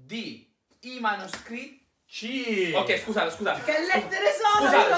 di i manoscritti. C. Ok, scusate. Che lettere sono? Scusate.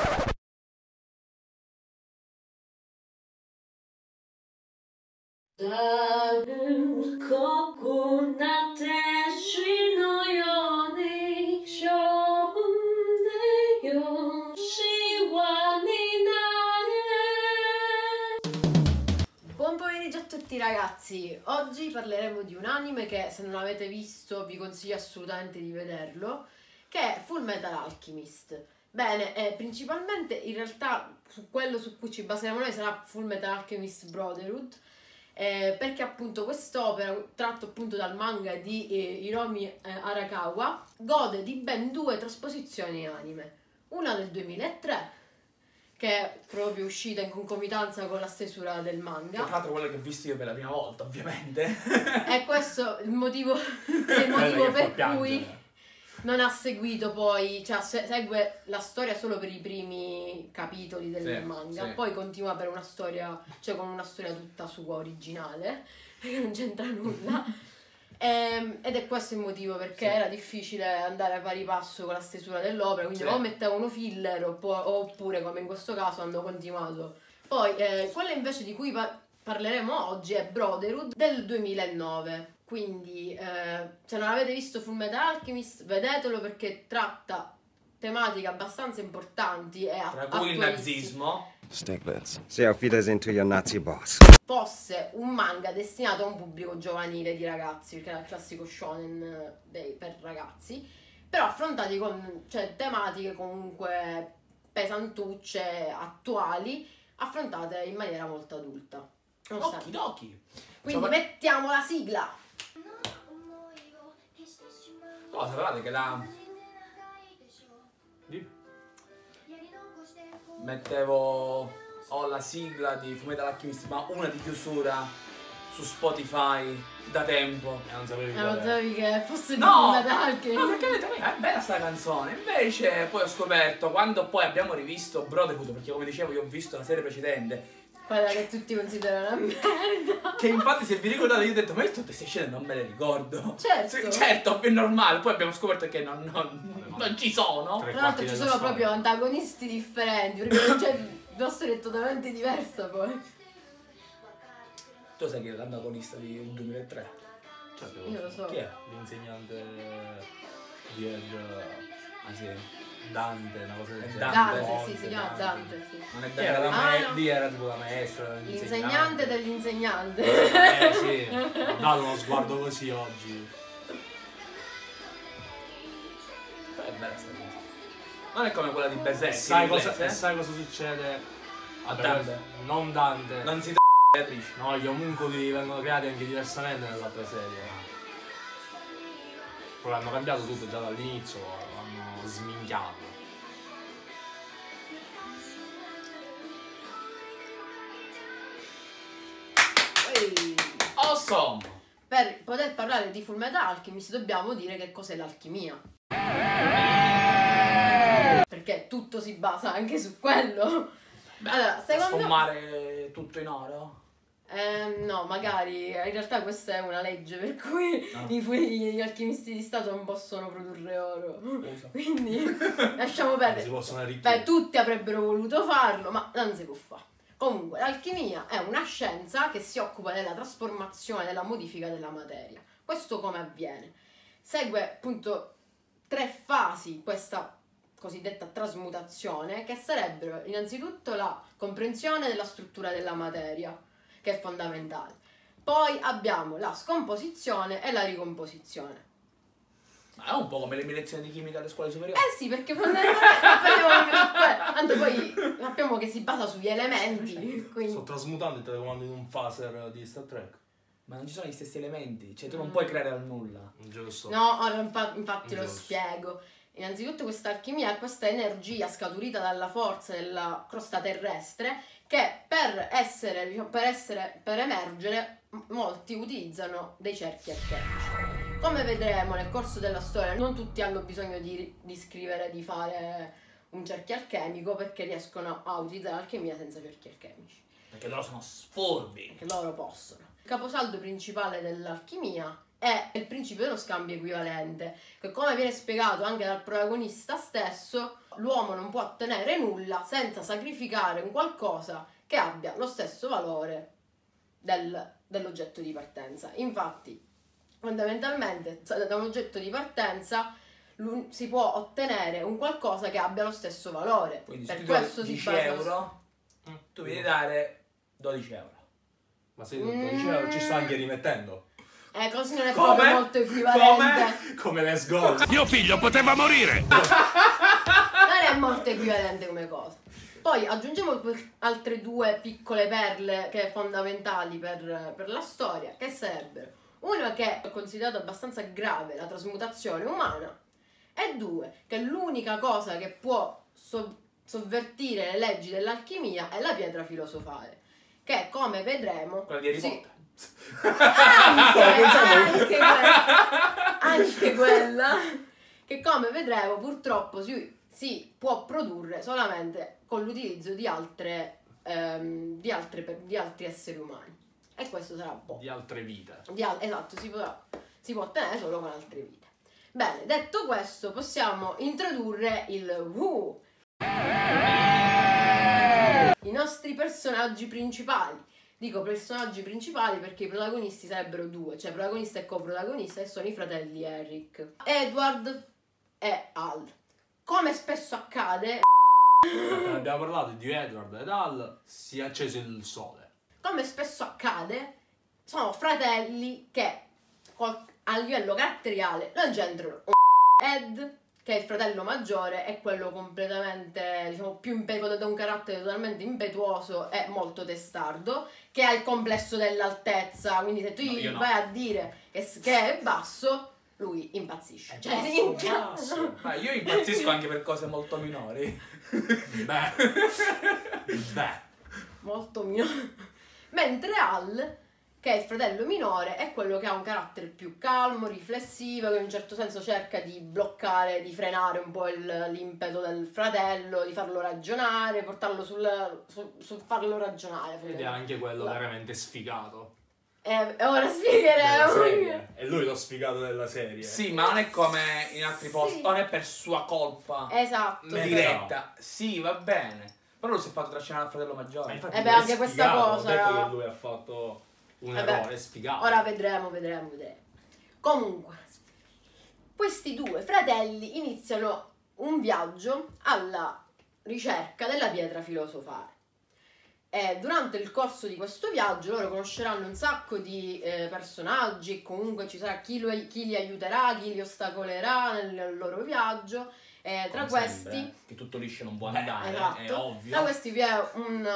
Buon pomeriggio a tutti ragazzi, oggi parleremo di un anime che se non l'avete visto vi consiglio assolutamente di vederlo, che è Full Metal Alchemist. Bene, principalmente in realtà quello su cui ci baseremo noi sarà Full Metal Alchemist Brotherhood, perché appunto quest'opera, tratto appunto dal manga di Hiromi Arakawa, gode di ben 2 trasposizioni anime, una del 2003 che è proprio uscita in concomitanza con la stesura del manga. Tra l'altro quello che ho visto io per la prima volta, ovviamente. E questo è il motivo per cui non ha seguito poi, cioè segue la storia solo per i primi capitoli del manga, poi continua per una storia, cioè con una storia tutta sua originale, perché non c'entra nulla. Ed è questo il motivo, perché era difficile andare a pari passo con la stesura dell'opera, quindi o mettevano filler oppure come in questo caso hanno continuato. Poi quella invece di cui parleremo oggi è Brotherhood del 2009, quindi se non avete visto Full Metal Alchemist vedetelo, perché tratta tematiche abbastanza importanti e tra cui il nazismo. Stiglitz. Say auf Wiedersehen to your Nazi boss. Fosse un manga destinato a un pubblico giovanile di ragazzi, perché era il classico shonen per ragazzi, però affrontati con tematiche comunque pesantucce, attuali, affrontate in maniera molto adulta. Okidoki. Quindi mettiamo la sigla. No, sapevate che ho la sigla di Full Metal Alchemist, ma una di chiusura su Spotify da tempo. Non sapevi non sapevi che fosse di No! Full Metal Alchemist. No, perché ho detto, è bella sta canzone. Invece poi ho scoperto, quando poi abbiamo rivisto Brotherhood, perché come dicevo io ho visto la serie precedente, quella che tutti considerano una merda. che infatti se vi ricordate io ho detto, ma io tutte queste scene non me le ricordo. Certo. Certo, è normale. Poi abbiamo scoperto che non ci sono. Tra l'altro ci sono proprio antagonisti differenti, perché la storia è totalmente diversa poi. Tu sai chi è l'antagonista di 2003? Certo, Io lo so. Chi è? L'insegnante di Ah sì. Dante, una cosa del genere. Dante, sì, si chiama Dante, sì. Non è Chi era Dante. lì era tipo la maestra, L'insegnante dell'insegnante. Sì, ho dato uno sguardo così oggi. È bella sta cosa. Non è come quella di Berserk. Sai inglese, cosa succede a Dante? Non Dante. Non si Beatrice. No, gli omuncoli vengono creati anche diversamente nell'altra serie. Poi hanno cambiato tutto già dall'inizio, l'hanno sminchiato. Awesome! Per poter parlare di Full Metal Alchemist dobbiamo dire che cos'è l'alchimia. Perché tutto si basa anche su quello. Beh, allora, secondo me... sfumare tutto in oro? No, magari in realtà questa è una legge per cui gli alchimisti di Stato non possono produrre oro. Quindi lasciamo perdere. Si possono arricchire. Beh, tutti avrebbero voluto farlo, ma non si può fare. Comunque, l'alchimia è una scienza che si occupa della trasformazione, della modifica della materia. Questo come avviene? Segue appunto 3 fasi questa cosiddetta trasmutazione, che sarebbero innanzitutto la comprensione della struttura della materia, che è fondamentale. Poi abbiamo la scomposizione e la ricomposizione. Ma è un po' come le mie lezioni di chimica alle scuole superiori. Eh sì, perché fondamentalmente tanto poi sappiamo che si basa sugli elementi, quindi... Sto trasmutando il telecomando in un phaser di Star Trek. Ma non ci sono gli stessi elementi, cioè tu non puoi creare dal nulla. Giusto. No, ora infatti lo spiego. Innanzitutto questa alchimia è questa energia scaturita dalla forza della crosta terrestre che per emergere molti utilizzano dei cerchi alchemici. Come vedremo nel corso della storia, non tutti hanno bisogno di scrivere, di fare un cerchio alchemico, perché riescono a utilizzare l'alchimia senza cerchi alchemici. Perché loro sono sfurbi. Che loro possono. Il caposaldo principale dell'alchimia è il principio dello scambio equivalente, che come viene spiegato anche dal protagonista stesso, l'uomo non può ottenere nulla senza sacrificare un qualcosa che abbia lo stesso valore dell'oggetto di partenza. Infatti, fondamentalmente, da un oggetto di partenza si può ottenere un qualcosa che abbia lo stesso valore. Quindi per se questo tu si 10 basa euro, tu devi dare 12 euro. Ma se 12 euro ci sto anche rimettendo. Così non è Come? proprio molto equivalente. Come Let's Go. Mio figlio poteva morire! Non è molto equivalente come cosa. Poi aggiungiamo altre due piccole perle che fondamentali per la storia, che sarebbero uno che è considerato abbastanza grave, la trasmutazione umana, e due, che l'unica cosa che può sovvertire le leggi dell'alchimia è la pietra filosofale, che come vedremo... Quella di Harry Potter. Anche quella, che come vedremo purtroppo si può produrre solamente con l'utilizzo di altri esseri umani, e questo sarà un po' Di altre vite. esatto, si può ottenere solo con altre vite. Bene, detto questo, possiamo introdurre il Who, i nostri personaggi principali. Dico personaggi principali perché i protagonisti sarebbero due, cioè protagonista e coprotagonista, e sono i fratelli Eric, Edward e Al. Come spesso accade, Abbiamo parlato di Edward ed Al, si è acceso il sole. come spesso accade, sono fratelli che a livello caratteriale non c'entrano. Ed, che è il fratello maggiore, è quello completamente, diciamo, più impetuoso, da un carattere totalmente impetuoso e molto testardo, che ha il complesso dell'altezza, quindi se tu gli vai a dire che è basso, lui impazzisce. Basso. Ma io impazzisco anche per cose molto minori. Beh. Molto minore. Mentre Al, che è il fratello minore, è quello che ha un carattere più calmo, riflessivo, che in un certo senso cerca di bloccare, di frenare un po' l'impeto del fratello, di farlo ragionare, portarlo sul farlo ragionare. Ed è anche quello veramente sfigato. Ora spiegheremo. È lui lo sfigato della serie. Sì, ma non è come in altri posti, Sì. non è per sua colpa Esatto. diretta. Sì, va bene. Però lui si è fatto trascinare al fratello Ma maggiore. infatti beh, lui è anche questa sfigato, cosa, ho detto no? che lui ha fatto un Vabbè, errore, è sfigato. Ora vedremo. Comunque, questi due fratelli iniziano un viaggio alla ricerca della pietra filosofale. E durante il corso di questo viaggio loro conosceranno un sacco di personaggi, comunque ci sarà chi li aiuterà, chi li ostacolerà nel loro viaggio. Tra Come questi, sempre, che tutto liscio non può andare, è esatto, ovvio. tra questi vi è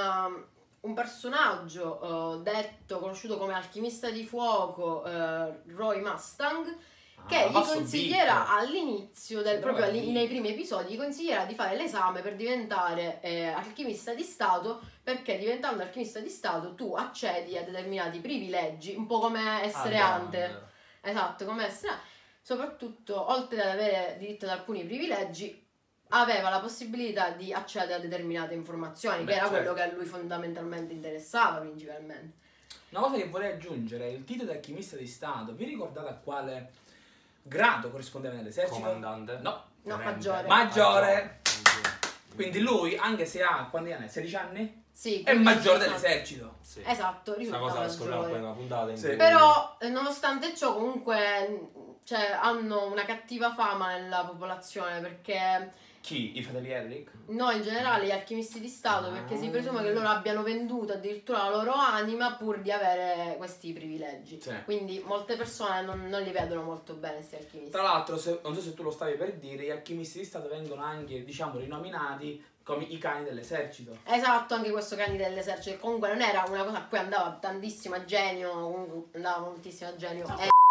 un personaggio conosciuto come alchimista di fuoco, Roy Mustang, che gli consiglierà all'inizio proprio nei primi episodi, gli consiglierà di fare l'esame per diventare alchimista di Stato, perché diventando alchimista di Stato tu accedi a determinati privilegi, un po' come essere Hunter. Esatto, come essere. Soprattutto, oltre ad avere diritto ad alcuni privilegi, aveva la possibilità di accedere a determinate informazioni, che era quello che a lui fondamentalmente interessava principalmente. Una cosa che vorrei aggiungere, il titolo di alchimista di Stato, vi ricordate a quale grado corrispondeva nell'esercito? Comandante? No, Tenente. maggiore. Quindi lui, anche se ha, quanti anni? 16 anni? Sì, È maggiore 15 dell'esercito. Sì. Esatto, Questa risulta cosa la scopriamo poi maggiore. in una puntata in Sì. cui- Però, nonostante ciò, comunque, hanno una cattiva fama nella popolazione, perché Chi? I fratelli Eric? no, in generale gli alchimisti di Stato, perché si presume che loro abbiano venduto addirittura la loro anima pur di avere questi privilegi. Sì. Quindi molte persone non li vedono molto bene questi alchimisti. Tra l'altro, non so se tu lo stavi per dire, gli alchimisti di Stato vengono anche, diciamo, rinominati come i cani dell'esercito. Esatto, anche questo cani dell'esercito, che comunque non era una cosa a cui andava tantissimo a genio, comunque andava moltissimo a genio.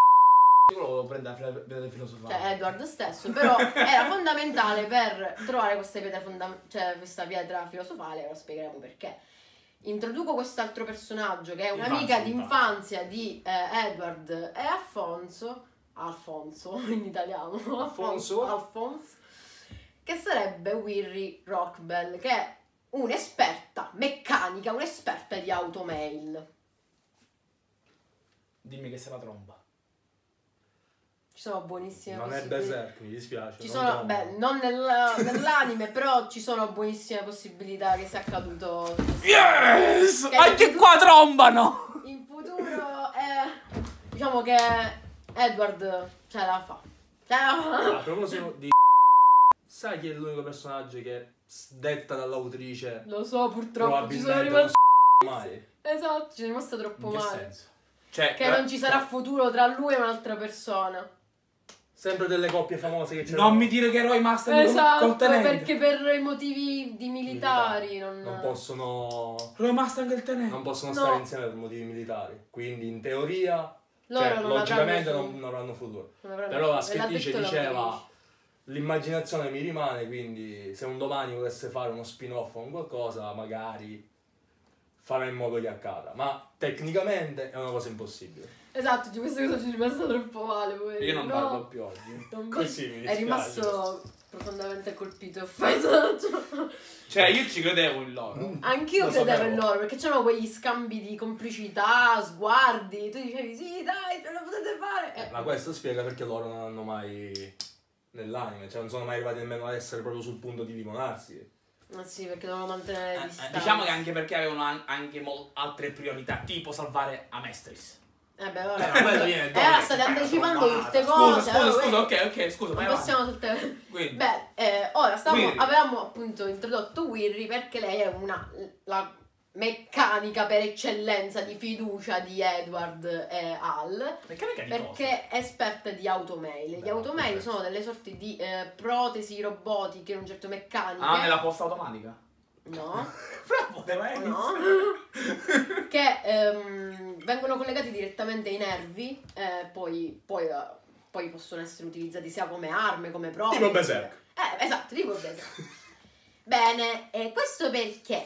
Io lo volevo prendere a pietra filosofale. Cioè Edward stesso, però era fondamentale per trovare questa pietra filosofale, ora spiegheremo perché. Introduco quest'altro personaggio che è un'amica d'infanzia di Edward e Alfonso in italiano, Alfonso, che sarebbe Wilry Rockbell, che è un'esperta meccanica, un'esperta di automail. Dimmi che se la tromba. sono buonissime Non è possibilità. Berserk, mi dispiace. Ci non sono, te lo- beh, non nell'anime, però ci sono buonissime possibilità che sia accaduto. Yes! Che Anche in qua trombano! In futuro diciamo che Edward ce la fa. Ce la fa. A proposito di... Sai chi è l'unico personaggio che detta dall'autrice Lo so, purtroppo ci sono probabilmente rimasto. non mai? Esatto, ci sono rimasta troppo In che male. senso? Cioè, Che non ci sarà futuro tra lui e un'altra persona. Sempre delle coppie famose che c'erano. non mi dire che Roy Master Esatto, col tenente. perché per i motivi di militari non possono... Roy Master anche il tenente. Non possono No. stare insieme per motivi militari. Quindi in teoria, Loro cioè, non logicamente avranno non avranno futuro. non avranno Però la futuro. L'ha scrittrice detto diceva l'autrice. l'immaginazione mi rimane, quindi se un domani volesse fare uno spin-off o un qualcosa, magari farà in modo che accada. Ma tecnicamente è una cosa impossibile. Esatto, di questa cosa ci è rimasta troppo male. Poverino. Io non No. parlo più oggi. Non- Così mi È dispiace. rimasto profondamente colpito e offeso. Cioè, io ci credevo in loro. Anch'io Lo credevo sapevo. in loro, perché c'erano quegli scambi di complicità, sguardi, tu dicevi sì dai, ce la potete fare. Ma questo spiega perché loro non hanno mai nell'anime, cioè non sono mai arrivati nemmeno ad essere proprio sul punto di limonarsi. Ma sì, perché dovevano mantenere le distanze. Diciamo che anche perché avevano anche altre priorità, tipo salvare Amestris. Beh, Ma ora. quello viene dopo. Ora state anticipando tutte Scusa, cose. scusa, ok, scusa, Non vai possiamo avanti. tutte. Quindi, Beh, ora Wirri. avevamo appunto introdotto Wirri perché lei è la meccanica per eccellenza di fiducia di Edward e Hal. meccanica di Perché è esperta di automail. Gli No, automail perfetto. sono delle sorti di protesi robotiche, un certo meccaniche. cosa? Ah, nella posta automatica? No, Però poteva essere. no. Che vengono collegati direttamente ai nervi, poi possono essere utilizzati sia come armi, come prove. Tipo Berserk. Esatto, tipo Berserk. Bene, e questo perché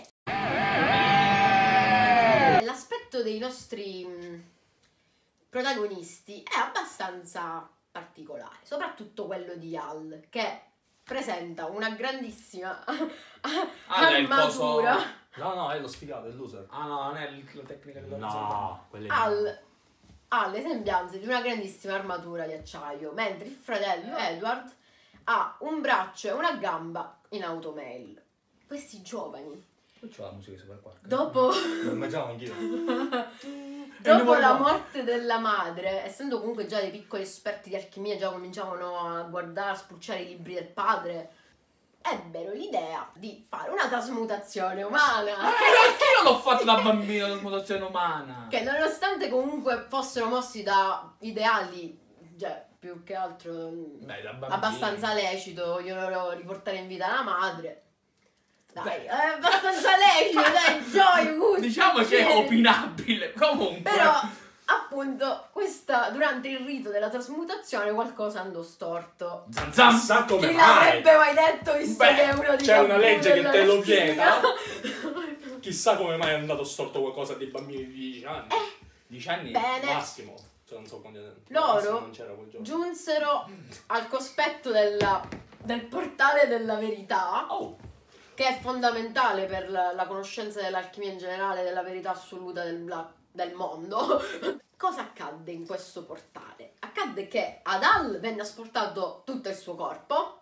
l'aspetto dei nostri protagonisti è abbastanza particolare, soprattutto quello di Hal, che presenta una grandissima Ah, è il armatura. coso- No, è lo sfigato, è il loser. Ah no, non è la tecnica della No, quelle Ha le sembianze di una grandissima armatura di acciaio, mentre il fratello Edward ha un braccio e una gamba in automail. Questi giovani, Poi c'ho la musica super qua. dopo Lo immaginavo anch'io. dopo la morte della madre, essendo comunque già dei piccoli esperti di alchimia, già cominciavano a guardare, a spulciare i libri del padre, ebbero l'idea di fare una trasmutazione umana. Io l'ho fatto da bambino, la mutazione umana. Che nonostante comunque fossero mossi da ideali, cioè più che altro Dai, da bambino. abbastanza lecito, vogliono riportare in vita la madre. Dai, è abbastanza lecito, dai, Joy, good. Diciamo che è opinabile. Comunque. Però, appunto, durante il rito della trasmutazione qualcosa andò storto. Zam zam. Chissà come Chi mai. l'avrebbe mai detto, visto Beh, che è uno di c'è una legge che te lo alchimia? vieta. Chissà come mai è andato storto qualcosa dei bambini di 10 anni. 10 anni. Bene. Massimo. Cioè, non so quanti anni. Loro Massimo non c'era quel giorno. giunsero al cospetto del portale della verità, Oh. che è fondamentale per la conoscenza dell'alchimia in generale, della verità assoluta del mondo. Cosa accadde in questo portale? Accadde che ad Hal venne asportato tutto il suo corpo,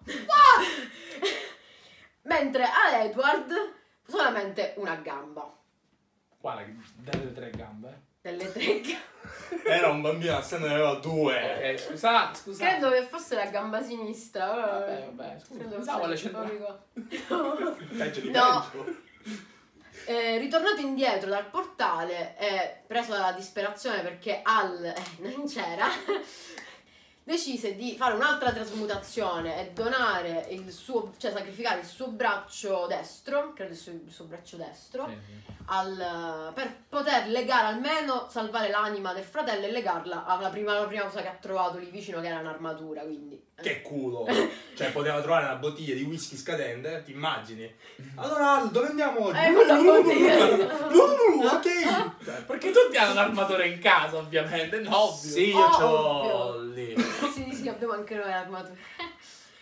mentre a Edward solamente una gamba. Quale? Delle 3 gambe? Delle 3 gambe. Era un bambino, se ne aveva 2. Ok, scusate. Credo che fosse la gamba sinistra. Vabbè, scusa. Credo Pensavo alle fosse- non centrali. ricordo. Peggio di No. peggio. Ritornato indietro dal portale e preso dalla disperazione perché Hal non c'era, decise di fare un'altra trasmutazione e donare cioè sacrificare il suo braccio destro, credo il suo braccio destro, per poter legare, almeno salvare l'anima del fratello e legarla alla prima cosa che ha trovato lì vicino, che era un'armatura, quindi. Che culo. Cioè, poteva trovare una bottiglia di whisky scadente, ti immagini? Allora, dove andiamo oggi? Con la bottiglia. Ok. Perché tutti hanno l'armatore in casa, ovviamente. No, ovvio. Sì, io c'ho Ovvio. lì. Sì, abbiamo anche noi l'armatura.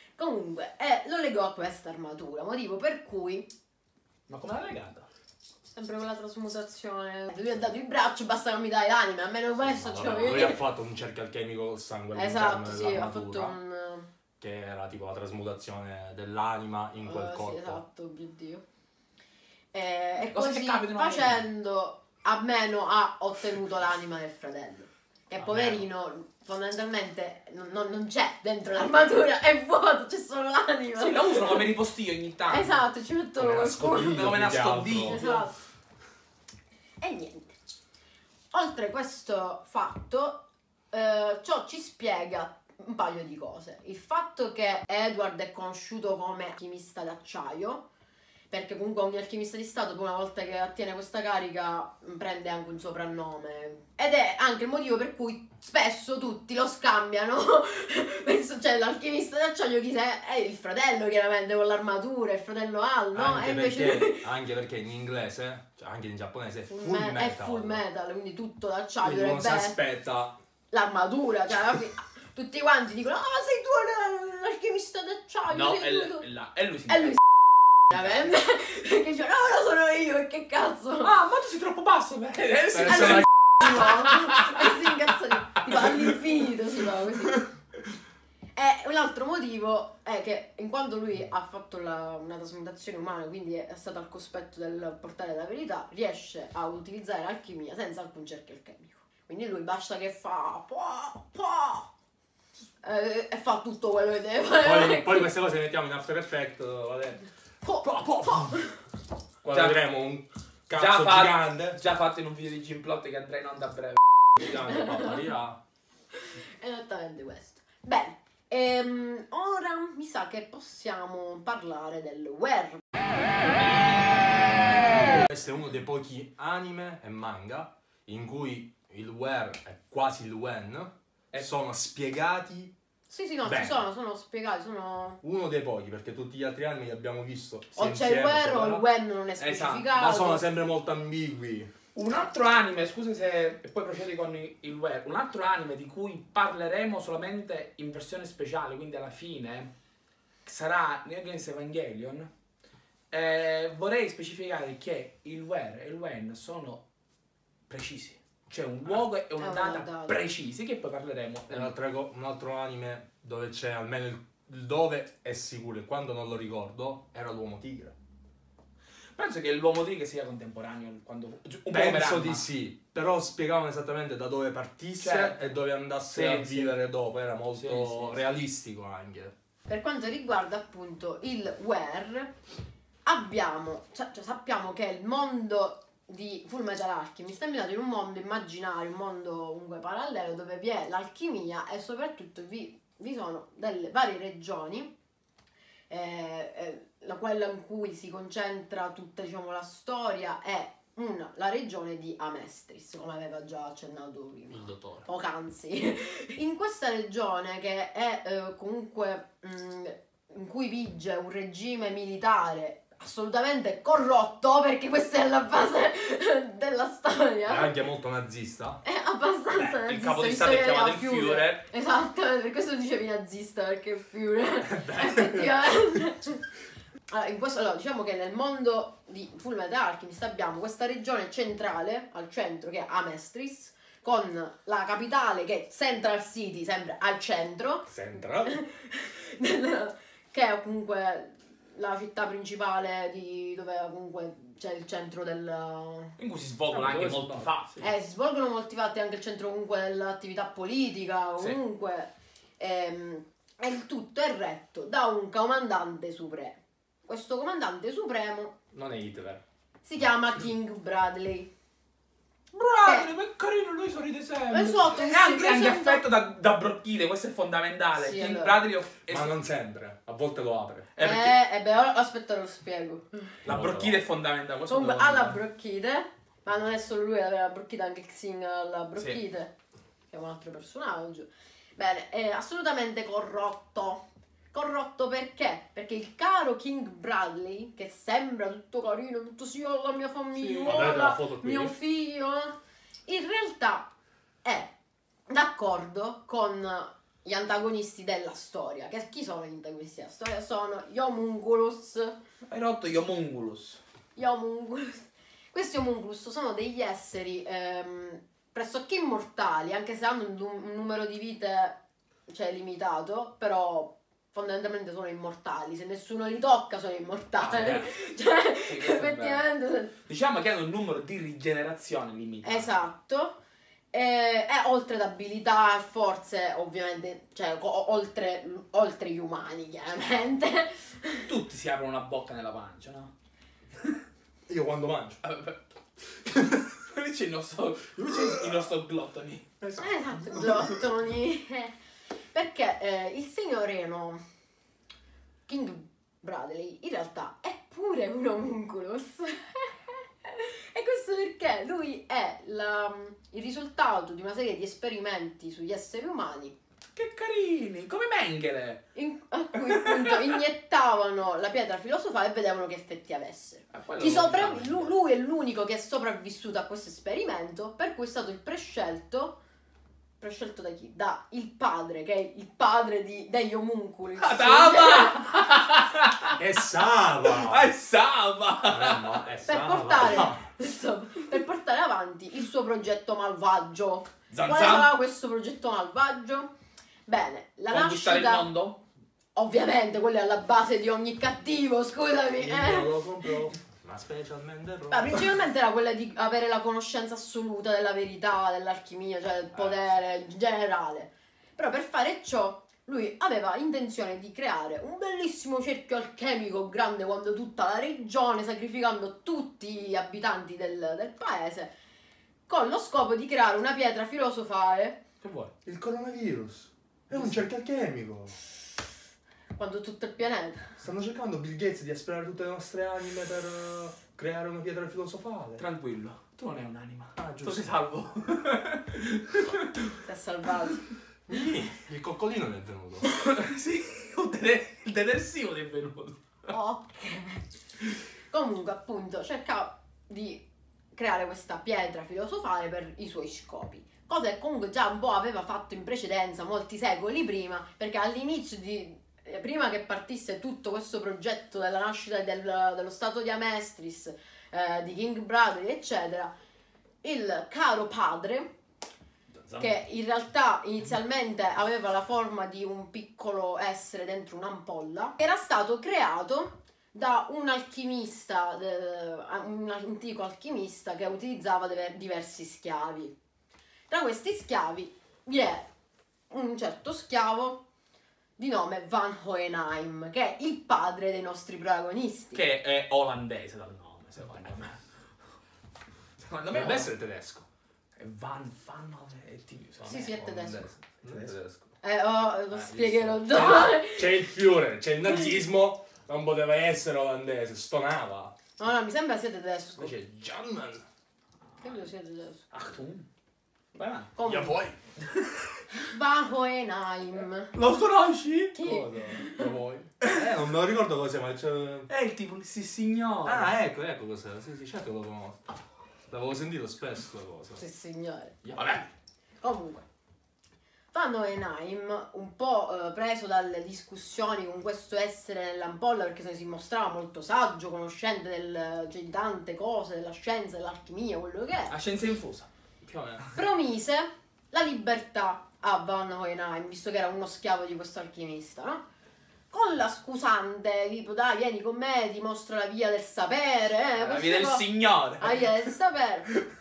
Comunque, lo legò a questa armatura, motivo per cui Ma come l'ha legata? Sempre con la trasmutazione. Lui ha dato il braccio, basta che non mi dai l'anima, almeno questo ce l'avevo Lui io. ha fatto un cerchio alchemico col sangue Esatto, sì, ha dell'armatura, fatto un... che era tipo la trasmutazione dell'anima in quel corpo. Sì, esatto, mio Dio. E Cose così che capitano a me. facendo, almeno ha ottenuto l'anima del fratello. Che Almeno. poverino, fondamentalmente non c'è dentro l'armatura, è vuoto, c'è solo l'anima. Sì, la usano come ripostiglio ogni tanto. Esatto, ci mettono Come qualcuno. nascondiglio, Come più che nascondiglio. altro. Esatto. E niente. Oltre questo fatto, ciò ci spiega un paio di cose. Il fatto che Edward è conosciuto come alchimista d'acciaio, perché comunque ogni alchimista di Stato, poi una volta che ottiene questa carica, prende anche un soprannome. Ed è anche il motivo per cui spesso tutti lo scambiano. Penso, cioè, l'alchimista d'acciaio chi è il fratello, chiaramente, con l'armatura, il fratello Al, no? Anche, E invece anche perché in inglese, cioè anche in giapponese, è full full metal. è full metal, quindi tutto d'acciaio. Quindi uno si dovrebbe- aspetta. l'armatura, cioè alla fine tutti quanti dicono: ah, sei tu l'alchimista d'acciaio, No, sei tu. e lui si E lui veramente, perché dice: no, lo sono io, e che cazzo. Ah, ma tu sei troppo basso per essere Per essere E si incazza tipo all'infinito si fa così. E un altro motivo è che in quanto lui ha fatto una trasmutazione umana, quindi è stato al cospetto del portale della verità, riesce a utilizzare l'alchimia senza alcun cerchio alchemico. Quindi lui basta che fa e fa tutto quello che deve fare. Poi queste cose le mettiamo in After Effects, vabbè. Quando Già- vedremo un cazzo gigante. già fatto in un video di Gimplot che andrà in onda a breve. Gigante paparia. Esattamente questo. Bene, ora mi sa che possiamo parlare del Were. Questo è uno dei pochi anime e manga in cui il where e quasi il when sono spiegati. Sì, no, bene. ci sono spiegati, sono... Uno dei pochi, perché tutti gli altri anime li abbiamo visto sia O c'è insieme, il Were o separati, il When non è Esatto, specificato. ma sono sempre molto ambigui. Un altro anime, scusa se... e poi procedi con il web. Un altro anime di cui parleremo solamente in versione speciale, quindi alla fine, sarà Neon Genesis Evangelion. Vorrei specificare che il where e il when sono precisi. C'è un luogo e una data precisi, che poi parleremo. Un altro anime dove c'è almeno il dove è sicuro e quando non lo ricordo era l'Uomo Tigre. Penso che l'Uomo Tigre sia contemporaneo, quando un po' come Penso Ranma. di sì, però spiegavano esattamente da dove partisse Certo. e dove andasse Sì, a sì. vivere dopo, era molto Sì. realistico anche. Per quanto riguarda appunto il Were, abbiamo, cioè sappiamo che il mondo di Full Metal Alchemist è ambientato in un mondo immaginario, un mondo comunque parallelo, dove vi è l'alchimia e soprattutto vi sono delle varie regioni, quella in cui si concentra tutta, diciamo, la storia è la regione di Amestris, come aveva già accennato prima, Il dottore. poc'anzi. In questa regione, che è comunque in cui vige un regime militare assolutamente corrotto, perché questa è la base della È storia, anche molto nazista. è abbastanza nazista, Il capo di visto Stato è che chiamato era il Führer. Esatto, per questo dicevi nazista, perché il Führer effettivamente. Allora, diciamo che nel mondo di Full Metal Alchemist abbiamo questa regione centrale al centro, che è Amestris, con la capitale che è Central City, sempre al centro, Central. che è comunque la città principale dove comunque c'è il centro In cui si svolgono anche molti fatti. si svolgono molti fatti, anche il centro comunque dell'attività politica, Sì. comunque e il tutto è retto da un comandante supremo. Questo comandante supremo Non è Hitler. si chiama King Bradley. Bradley, che carino, lui sorride sempre. Esatto, E si anche presenta- affetto da brocchide, questo è fondamentale. Sì, King allora. Bradley Ma non sempre, a volte lo apre. perché beh, ora aspetta, lo spiego. la brocchide è fondamentale. questo Comunque devo ha la dire. brocchide, ma non è solo lui ad avere la brocchide, anche Xing ha la brocchide, che è un altro personaggio. Bene, è assolutamente corrotto. Corrotto perché? Perché il caro King Bradley, che sembra tutto carino, tutto sì, oh, la mia Sì, avete famiglia, la foto qui. mio figlio, in realtà è d'accordo con gli antagonisti della storia. Che chi sono gli antagonisti della storia? Sono gli Homunculus. Hai rotto gli Homunculus. Gli Homunculus, Questi homunculus sono degli esseri pressoché immortali, anche se hanno un numero di vite, cioè, limitato, però fondamentalmente sono immortali. Se nessuno li tocca sono immortali. Cioè, Sì, effettivamente... Diciamo che hanno un numero di rigenerazione limitato. Esatto. E oltre ad abilità e forze, ovviamente, cioè oltre gli umani, chiaramente. Tutti si aprono una bocca nella pancia, no? Io quando mangio. Lì c'è il nostro glottoni. Esatto, glottoni. Perché il signor Reno, King Bradley, in realtà è pure un homunculus. E questo perché lui è il risultato di una serie di esperimenti sugli esseri umani. Che carini, come Mengele. A cui appunto iniettavano la pietra filosofale e vedevano che effetti avessero. Lui è l'unico che è sopravvissuto a questo esperimento, per cui è stato il prescelto da chi? Da il padre, che è il padre degli homunculi. Sava! È Sava! È Sava! No, è Per portare avanti il suo progetto malvagio. Zan Quale zan. sarà questo progetto malvagio? Bene, la Conquistare nascita... il mondo? Ovviamente, quello è alla base di ogni cattivo, scusami. Io lo compro, ma specialmente Ma principalmente era quella di avere la conoscenza assoluta della verità, dell'alchimia, cioè del potere generale. Però per fare ciò, lui aveva intenzione di creare un bellissimo cerchio alchemico grande quanto tutta la regione, sacrificando tutti gli abitanti del paese, con lo scopo di creare una pietra filosofale. Che vuoi? Il coronavirus è un cerchio alchemico. Quando tutto il pianeta. Stanno cercando Bill Gates di aspirare tutte le nostre anime per creare una pietra filosofale. Tranquillo, tu non hai un'anima. Ah, Tu giusto. sei salvo. Si è salvato. Il coccolino ne è venuto. Sì, il detersivo ti è venuto. Ok. Comunque, appunto, cercava di creare questa pietra filosofale per i suoi scopi. Cosa che comunque già un po' aveva fatto in precedenza, molti secoli prima, perché all'inizio prima che partisse tutto questo progetto della nascita dello stato di Amestris, di King Bradley, eccetera, il caro padre, che in realtà inizialmente aveva la forma di un piccolo essere dentro un'ampolla, era stato creato da un alchimista, un antico alchimista che utilizzava diversi schiavi. Tra questi schiavi vi è un certo schiavo di nome Van Hohenheim, che è il padre dei nostri protagonisti. Che è olandese dal nome, secondo me. Secondo me Deve essere tedesco. è Van Sì, è tedesco. Tedesco. Lo spiegherò visto. dopo. C'è il Führer, c'è il nazismo, non poteva essere olandese, stonava. No, mi sembra sia tedesco. Invece è German. Credo sia tedesco. Achtung. Vai avanti. Comunque, Ja poi. Van Hohenheim. Lo conosci? Chi? Lo vuoi? Non me lo ricordo cosa ma c'è... È il tipo, sì signore. Ah, ecco cos'era. Sì, certo che lo conosco. L'avevo sentito spesso la cosa. Sì, signore. Vabbè. Comunque, Van Hohenheim, un po' preso dalle discussioni con questo essere nell'ampolla, perché si mostrava molto saggio, conoscente di tante cose, della scienza, dell'alchimia, quello che è, La scienza infusa. Più o meno. promise la libertà a Van Hohenheim, visto che era uno schiavo di questo alchimista, no? Con la scusante, tipo, dai, vieni con me, ti mostro la via del sapere. La via del signore. La via del sapere.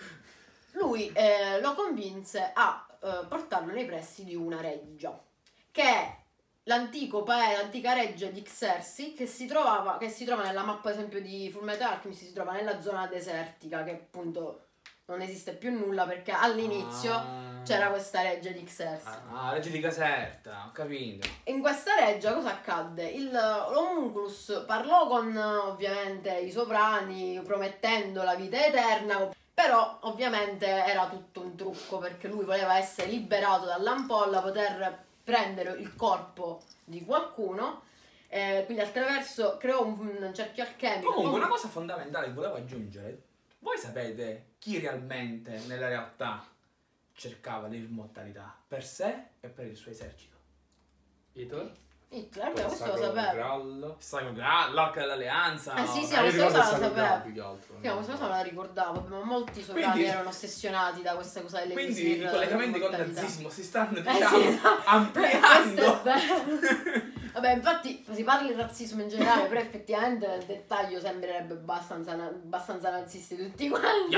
Lui lo convinse a portarlo nei pressi di una reggia, che è l'antica reggia di Xerxes, che si trova nella mappa, ad esempio, di Fullmetal Alchemist, si trova nella zona desertica, che appunto non esiste più nulla, perché all'inizio c'era questa reggia di Xerxes. Reggia di Caserta, ho capito. In questa reggia cosa accadde? L'homunculus parlò con ovviamente i sovrani, promettendo la vita eterna, però ovviamente era tutto un trucco, perché lui voleva essere liberato dall'ampolla, poter prendere il corpo di qualcuno, quindi attraverso creò un cerchio alchemico. Comunque una cosa fondamentale che volevo aggiungere. Voi sapete chi realmente nella realtà cercava l'immortalità? Per sé e per il suo esercito. Hitler? Hitler, questo lo sapevo. Sacro Graal, l'Arca dell'Alleanza. Sì, questa cosa la sapevo. Questa cosa la ricordavo, ma molti sovrani erano ossessionati da questa cosa delle Quindi visite. i collegamenti con il nazismo si stanno, sì, esatto. ampliando. Vabbè, infatti si parla di razzismo in generale, però effettivamente nel dettaglio sembrerebbe abbastanza nazisti tutti quanti.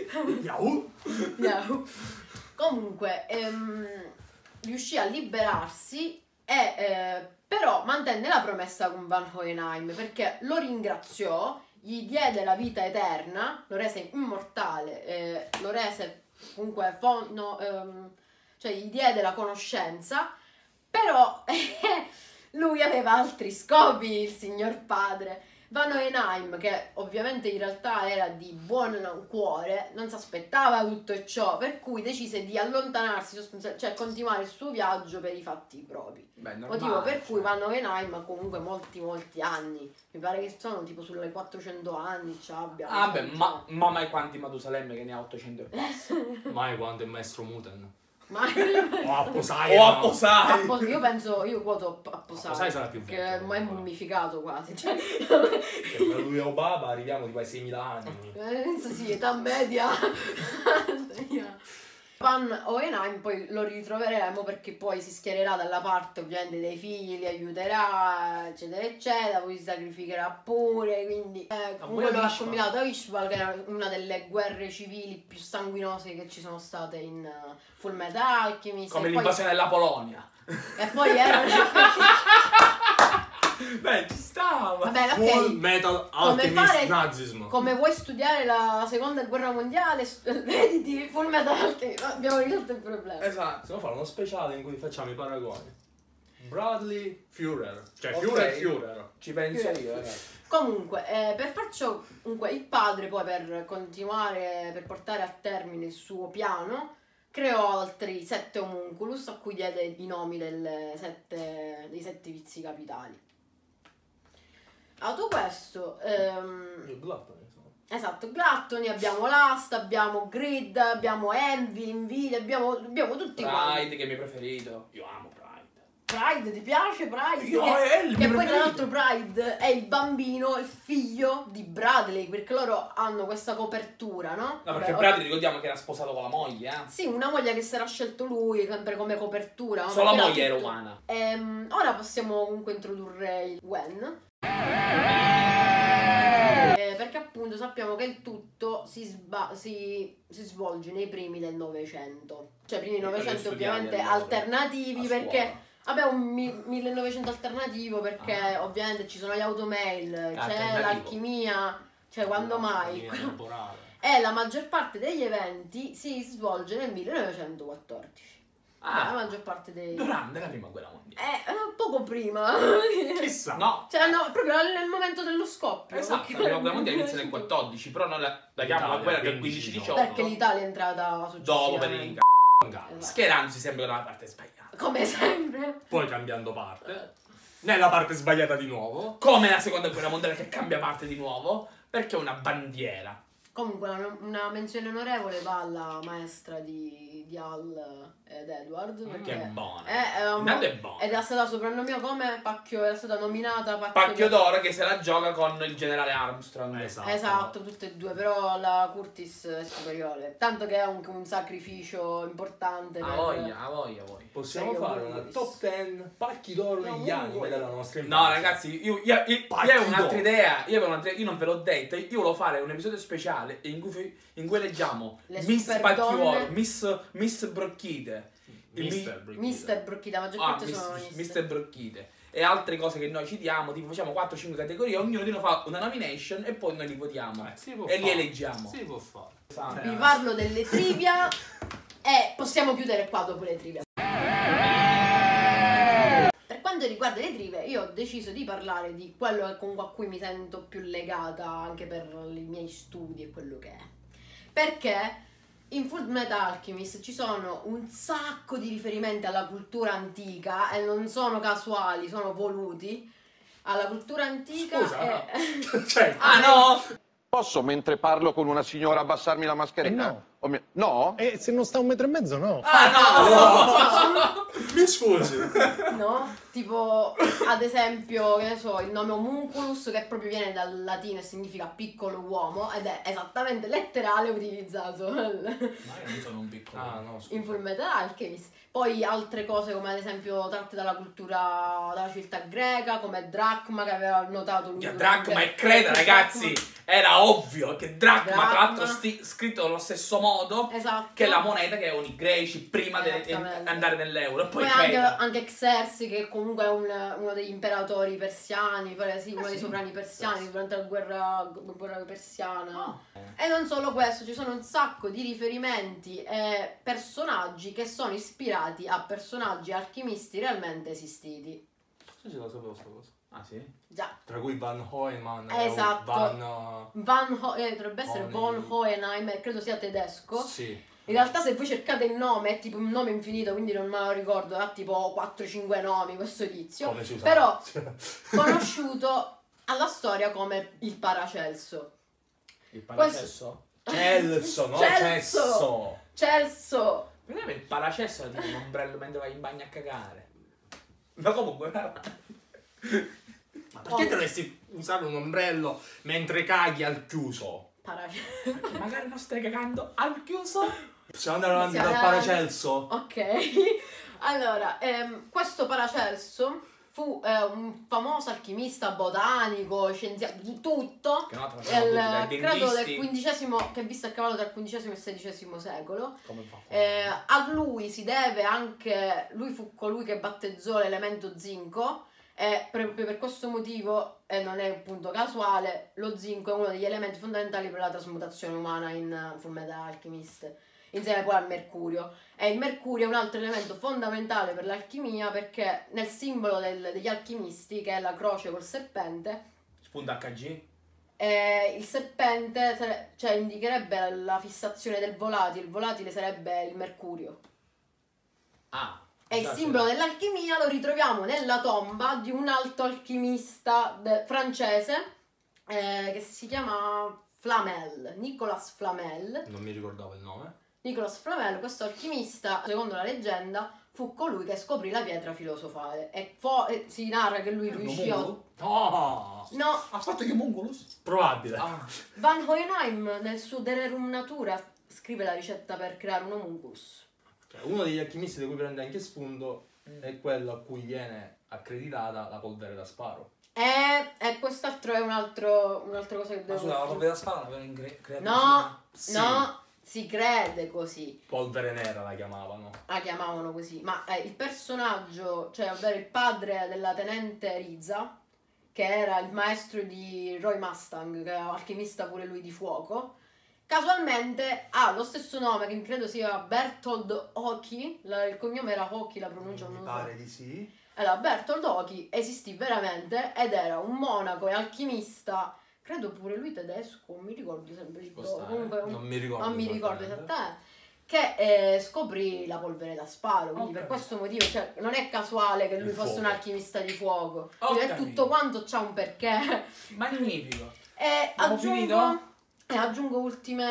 Yahoo! Comunque, riuscì a liberarsi e però mantenne la promessa con Van Hohenheim, perché lo ringraziò, gli diede la vita eterna, lo rese immortale, lo rese comunque cioè gli diede la conoscenza, però lui aveva altri scopi, il signor padre. Van Hohenheim, che ovviamente in realtà era di buon cuore, non si aspettava tutto ciò, per cui decise di allontanarsi, cioè continuare il suo viaggio per i fatti propri. Beh, normale, motivo per cui Van Hohenheim ha comunque molti anni, mi pare che sono tipo sulle 400 anni abbia. Ah beh, ma mai quanti Matusalemme che ne ha 800 e passa. Mai quanto il maestro Muten. O a Posai. Io penso, io quoto a Posai. Posai sarà più vecchio. Che è mummificato quasi. Cioè. Che per lui e Obama arriviamo tipo ai 6.000 anni. Penso sì, età media. Van Hohenheim poi lo ritroveremo perché poi si schiererà dalla parte ovviamente dei figli, li aiuterà, eccetera eccetera, poi si sacrificherà pure, quindi comunque lo ha combinato a Ishbal, che era una delle guerre civili più sanguinose che ci sono state in Full Metal Alchemist. Come l'invasione della Polonia. E poi era beh, ci stava. Vabbè, Full Metal Alchemist nazismo. Come vuoi studiare la seconda guerra mondiale, vediti Full Metal Alchemist. Abbiamo risolto il problema. Esatto. Si può fare uno speciale in cui facciamo i paragoni. Bradley Führer. Cioè Okay. Führer. Ci penso io, ragazzi. Comunque, per far ciò, comunque, il padre poi per continuare, per portare a termine il suo piano, creò altri 7 homunculus a cui diede i nomi dei 7 vizi capitali. A tutto questo, esatto, Gluttony, abbiamo Lust, abbiamo Greed, abbiamo Envy, Invidia, abbiamo tutti quanti. Pride che è il mio preferito. Io amo Pride. Pride, ti piace Pride? Io è il mio che poi tra preferito. l'altro Pride è il bambino, il figlio di Bradley, perché loro hanno questa copertura, no? No, perché Beh, Bradley ricordiamo che era sposato con la moglie, Sì, una moglie che si era scelto lui, sempre come copertura. No? Solo la Perché moglie era tutto- umana. Ora possiamo comunque introdurre il Gwen. Perché appunto sappiamo che il tutto si svolge nei primi del Novecento. Cioè primi del Novecento ovviamente alternativi, perché... Vabbè, un 1900 alternativo perché ovviamente ci sono gli automail, c'è l'alchimia, cioè quando mai? E la maggior parte degli eventi si svolge nel 1914. La maggior parte dei... Durante la prima guerra mondiale. Poco prima. Chissà. No. Cioè no, proprio nel momento dello scoppio. Esatto, la prima guerra mondiale inizia nel 14, però noi la chiamiamo la guerra del 15-18. Perché l'Italia è entrata dopo per successivamente. i schierandosi sempre dalla parte sbagliata. Come sempre. Poi cambiando parte. Nella parte sbagliata di nuovo. Come la seconda guerra mondiale che cambia parte di nuovo, perché è una bandiera. Comunque una menzione onorevole va alla maestra di Hal ed Edward, Che è buona. Intanto è buona. ed è stata soprannominata come Pacchio, era stata nominata Pacchio d'oro che se la gioca con il generale Armstrong. Esatto, tutte e due, però la Curtis è superiore. Tanto che è un sacrificio importante. A voglia. Possiamo fare una top 10 pacchi d'oro negli anime della nostra No, infanzia. ragazzi, io avevo un'altra idea. Io non ve l'ho detta. Io volevo fare un episodio speciale in cui leggiamo Le Miss super Pacchiuolo, donne. Miss Brocchite. Mister Brocchita, maggior parte sono Mister Brocchite. E altre cose che noi citiamo, tipo facciamo 4-5 categorie, ognuno di noi fa una nomination e poi noi li votiamo. Li eleggiamo. Si può fare. Vi parlo delle trivia e possiamo chiudere qua dopo le trivia. Per quanto riguarda le trivie, io ho deciso di parlare di quello a cui mi sento più legata anche per i miei studi e quello che è. Perché in Full Metal Alchemist ci sono un sacco di riferimenti alla cultura antica e non sono casuali, sono voluti. Alla cultura antica. Scusa, no! Posso, mentre parlo con una signora, abbassarmi la mascherina? No. No? E se non sta 1,5 m, no. no! Mi scusi. No? Tipo, ad esempio, che ne so, il nome homunculus, che proprio viene dal latino e significa piccolo uomo, ed è esattamente letterale utilizzato Ma io non sono un piccolo. No, in Fullmetal Alchemist. Poi altre cose come ad esempio tratte dalla cultura, dalla civiltà greca, come Dracma, che aveva notato lui. Dracma e Creta, ragazzi, era ovvio che Dracma, tra l'altro scritto nello stesso modo, esatto, che la moneta che avevano i greci prima di andare nell'euro. Poi anche Xerxes, che comunque è uno degli imperatori persiani, uno dei sovrani persiani durante la guerra persiana. E non solo questo, ci sono un sacco di riferimenti e personaggi che sono ispirati a personaggi alchimisti realmente esistiti. Sì, lo sapevo sta cosa. Ah sì? Già. Tra cui Van Hoenman. Esatto. Dovrebbe essere von Hohenheim, credo sia tedesco. Sì. In realtà se voi cercate il nome è tipo un nome infinito, quindi non me lo ricordo, ha tipo 4-5 nomi questo tizio. Come si usa? Però conosciuto alla storia come il Paracelso. Il Paracelso? Celso, no? Celso! Vedete il Paracelso è tipo un ombrello mentre vai in bagno a cagare. Ma comunque ma perché dovresti usare un ombrello mentre caghi al chiuso? Paracelso. Magari non stai cagando al chiuso? Possiamo andare avanti dal Paracelso? Ok. Allora, questo Paracelso fu un famoso alchimista, botanico, scienziato, di tutto, credo del XV, che è visto a cavallo tra il XV e il XVI secolo. A lui si deve anche, lui fu colui che battezzò l'elemento zinco, e proprio per questo motivo, e non è un punto casuale, lo zinco è uno degli elementi fondamentali per la trasmutazione umana in Fullmetal Alchemist, insieme poi al mercurio. E il mercurio è un altro elemento fondamentale per l'alchimia, perché nel simbolo degli alchimisti, che è la croce col serpente, spunta HG, il serpente indicherebbe la fissazione del volatile, il volatile sarebbe il mercurio. E il simbolo dell'alchimia lo ritroviamo nella tomba di un alto alchimista francese che si chiama Flamel, Nicolas Flamel. Non mi ricordavo il nome. Nicolas Flamel, questo alchimista, secondo la leggenda, fu colui che scoprì la pietra filosofale. E si narra che lui riuscì a... No! Ha fatto che Mongolus? Probabile. Van Hohenheim, nel suo De Rerum Natura, scrive la ricetta per creare un homunculus. Uno degli alchimisti di cui prende anche spunto è quello a cui viene accreditata la polvere da sparo. E quest'altro è un'altra cosa che devo... Ma scusa, la polvere da sparo l'avevano creata? No, sì. No, si crede così. Polvere nera la chiamavano. La chiamavano così, ma il personaggio, cioè ovvero il padre della tenente Riza, che era il maestro di Roy Mustang, che era alchimista pure lui di fuoco, casualmente ha lo stesso nome, che credo sia Berthold Oki, il cognome era Oki, la pronuncia non lo so. Mi pare di sì. Allora, Berthold Oki esistì veramente ed era un monaco e alchimista, credo pure lui tedesco, non mi ricordo sempre di comunque non mi ricordo esattamente, che scoprì la polvere da sparo, quindi per questo motivo, cioè, non è casuale che lui fosse un alchimista di fuoco, è tutto quanto c'ha un perché. Magnifico. E aggiungo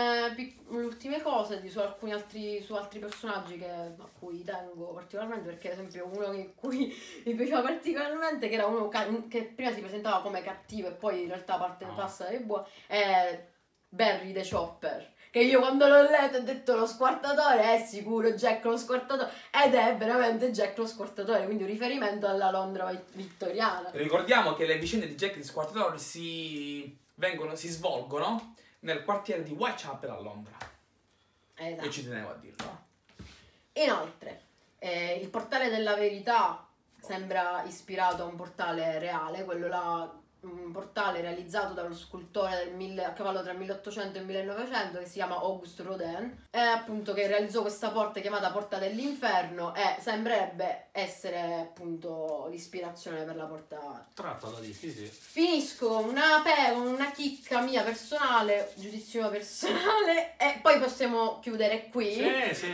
ultime cose su altri personaggi a cui tengo particolarmente, perché ad esempio uno in cui mi piaceva particolarmente, che era uno che prima si presentava come cattivo e poi in realtà passa dai buoni, è Barry the Chopper, che io quando l'ho letto ho detto lo squartatore, è sicuro Jack lo squartatore, ed è veramente Jack lo squartatore, quindi un riferimento alla Londra vittoriana. Ricordiamo che le vicende di Jack lo squartatore si svolgono nel quartiere di Whitechapel a Londra. Esatto. E ci tenevo a dirlo. Inoltre, il portale della verità sembra ispirato a un portale reale, quello là, un portale realizzato dallo scultore a cavallo tra il 1800 e il 1900 che si chiama Auguste Rodin, e appunto che realizzò questa porta chiamata Porta dell'Inferno, e sembrerebbe essere appunto l'ispirazione per la porta. Tratta da lì, sì. Finisco con una chicca mia personale, giudizio mio personale, e poi possiamo chiudere qui. Sì.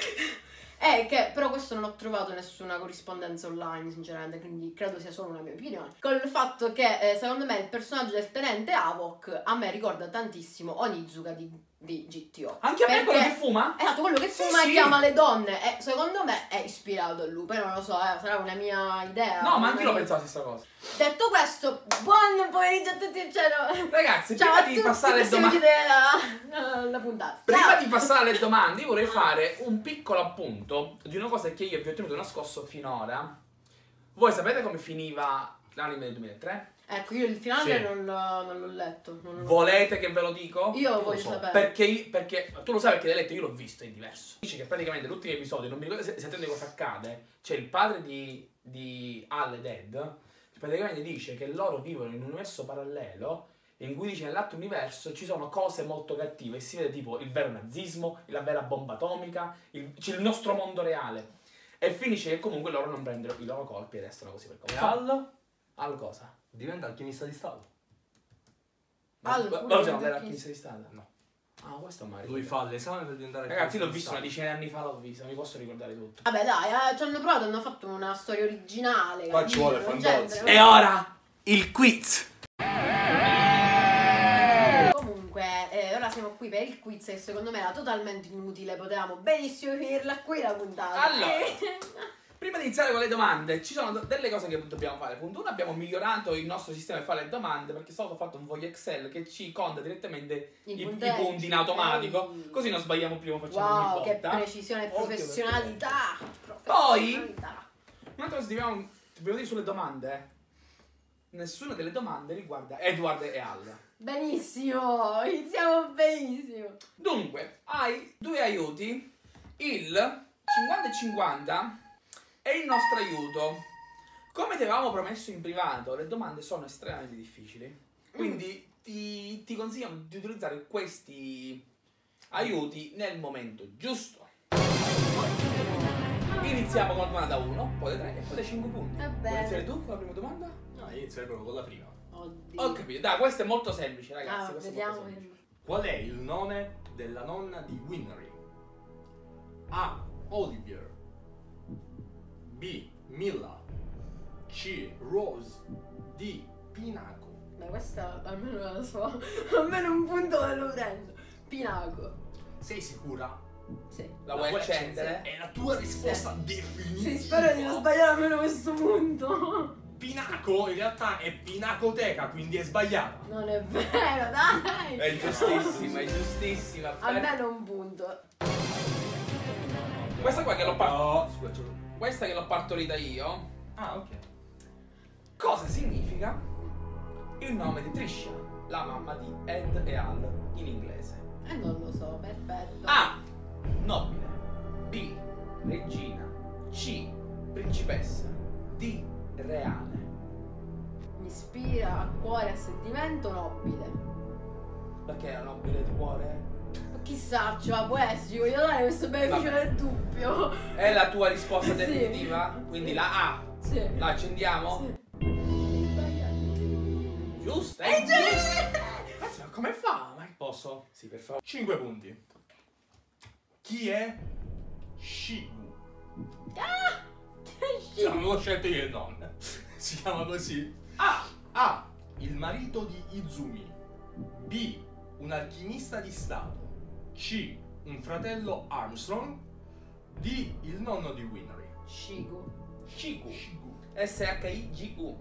È che però questo non ho trovato nessuna corrispondenza online, sinceramente, quindi credo sia solo una mia opinione. Col fatto che secondo me il personaggio del tenente Havok a me ricorda tantissimo Onizuka di di GTO. Anche a me quello che fuma? Esatto, quello che fuma sì. chiama le donne. E secondo me è ispirato a lui. Poi non lo so, sarà una mia idea. No, ma anche io pensavo la stessa cosa. Detto questo, buon pomeriggio a tutti. Ragazzi, ciao prima di passare alle domande. La puntata. Prima Ciao. di passare alle domande, io vorrei fare un piccolo appunto di una cosa che io vi ho tenuto nascosto finora. Voi sapete come finiva l'anime del 2003? Ecco, io il finale Sì. non l'ho letto. Volete che ve lo dico? Io voglio sapere. Perché tu lo sai perché l'hai letto, io l'ho visto, è diverso. Dice che praticamente l'ultimo episodio, non mi ricordo se attende cosa accade, c'è il padre di Al ed Ed, che praticamente dice che loro vivono in un universo parallelo in cui dice nell'altro universo ci sono cose molto cattive e si vede tipo il vero nazismo, la vera bomba atomica, c'è il nostro mondo reale. E finisce che comunque loro non prendono i loro colpi e restano così per E colpa. Al cosa? diventa alchimista di Stato. Lo già era alchimista di Stato? No. Ah, questo mai. Lui fa l'esame per diventare Ragazzi, l'ho alchimista visto di una decina di anni fa, l'ho visto, non mi posso ricordare tutto. Vabbè, dai, ci hanno provato, hanno fatto una storia originale. Qua ci vuole capito? Fandozzi. Gente, E ora il quiz. Comunque, ora siamo qui per il quiz che secondo me era totalmente inutile, potevamo benissimo finirla qui la puntata. Allora, prima di iniziare con le domande, ci sono delle cose che dobbiamo fare. Punto 1, abbiamo migliorato il nostro sistema di fare le domande perché è stato fatto un foglio Excel che ci conta direttamente i punti in automatico, così non sbagliamo prima, facciamo Wow, ogni che volta. precisione e Occhio, professionalità. Poi, Professionalità. un'altra cosa dobbiamo dire sulle domande. Nessuna delle domande riguarda Edward e Al. Benissimo, iniziamo benissimo. Dunque, hai due aiuti, il 50 e 50 e il nostro aiuto. Come ti avevamo promesso in privato, le domande sono estremamente difficili, quindi ti consigliamo di utilizzare questi aiuti nel momento giusto. Iniziamo con la domanda 1, poi le 3 e poi le 5 punti. Va Vuoi bene. iniziare tu con la prima domanda? No, inizierei proprio con la prima. Oddio. Ho capito, dai, questo è molto semplice, ragazzi. Ah, questo è vediamo. molto semplice. Qual è il nome della nonna di Winry? A. Olivier. B. Milla. C. Rose. D. Pinaco. Ma questa almeno la so. Almeno un punto me lo prendo. Pinaco. Sei sicura? Sì. La vuoi accendere? È la tua risposta definitiva. Sì, spero di non sbagliare almeno questo punto. Pinaco in realtà è pinacoteca, quindi è sbagliata. Non è vero, dai. È giustissima, è giustissima. Almeno un punto. Questa qua che l'ho No, scusa. Questa che l'ho partorita io. Ah, ok. Cosa significa il nome di Trisha, la mamma di Ed e Al in inglese? Non lo so, perfetto. A. Nobile. B. Regina. C. Principessa. D. Reale. Mi ispira a cuore, a sentimento nobile. Perché era nobile di cuore? Chissà, cioè, può essere, ci voglio dare questo beneficio Vabbè. del dubbio. È la tua risposta Sì. definitiva? Quindi la A. Sì. La accendiamo? Sì. Giusto? È giusto! Ragazzi, ma come fa? Ma Posso? sì, per favore. 5 punti. Chi è Shigu? Sì. Non l'ho scelto io il nome. Si chiama così. A. Il marito di Izumi. B. Un alchimista di Stato. C. Un fratello Armstrong. D. Il nonno di Winry. Shigu. Shigu. Shigu. S-H-I-G-U.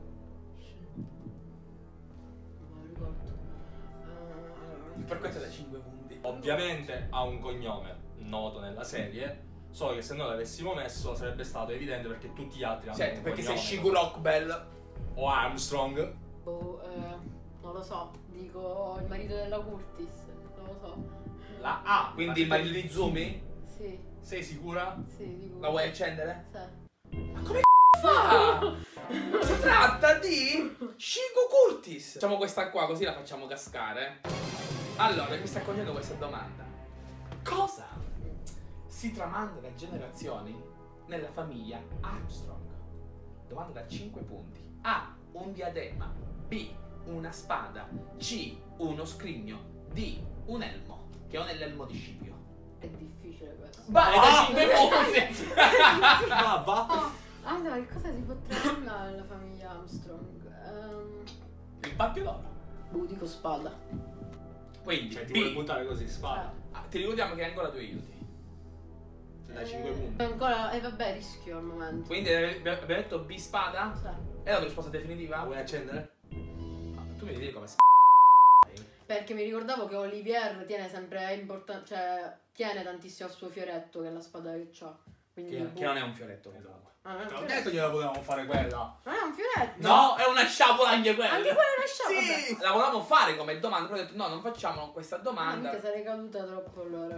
Non lo ricordo. Per questo da 5 punti. Ovviamente ha un cognome noto nella serie. Solo che se noi l'avessimo messo sarebbe stato evidente perché tutti gli altri hanno Senti, un perché sei cognome. Shigu Rockbell. O Armstrong. Boh, non lo so, dico il marito della Curtis. Non lo so. La A. Quindi il marito di Zumi? Sì, Sei sicura? sì, dico. La vuoi accendere? Sì. Ma come fa? Si tratta di Shigu Curtis. Facciamo questa qua così la facciamo cascare. Allora, mi sta cogliendo questa domanda. Cosa si tramanda da generazioni nella famiglia Armstrong? Domanda da 5 punti. A. Un diadema. B. Una spada. C. Uno scrigno. D. Un elmo. Che non è l'elmo di Scipio. È difficile questo. Vai, da 5 punti! Va. Allora, che cosa si può tramandare nella famiglia Armstrong? Il bacchio d'oro. Boh, dico spada. Quindi, Cioè, ti B. vuoi buttare così, spada. Ti ricordiamo che hai ancora 2 aiuti. Da 5 punti. Ancora, vabbè, rischio al momento. Quindi abbiamo detto B spada? Sì. È la tua risposta definitiva? La vuoi accendere? Tu mi devi dire come Perché mi ricordavo che Olivier tiene sempre cioè tiene tantissimo al suo fioretto, che è la spada che c'ha. Quindi che non è un fioretto. Esatto. Ah, non è un Te l'ho fioretto. detto che gliela potevamo fare quella. Non è un fioretto? No, è una sciabola anche quella. Anche quella è una sciabola. Sì! La volevamo fare come domanda, però ho detto no, non facciamo questa Ah, domanda. mica sarei caduta troppo allora.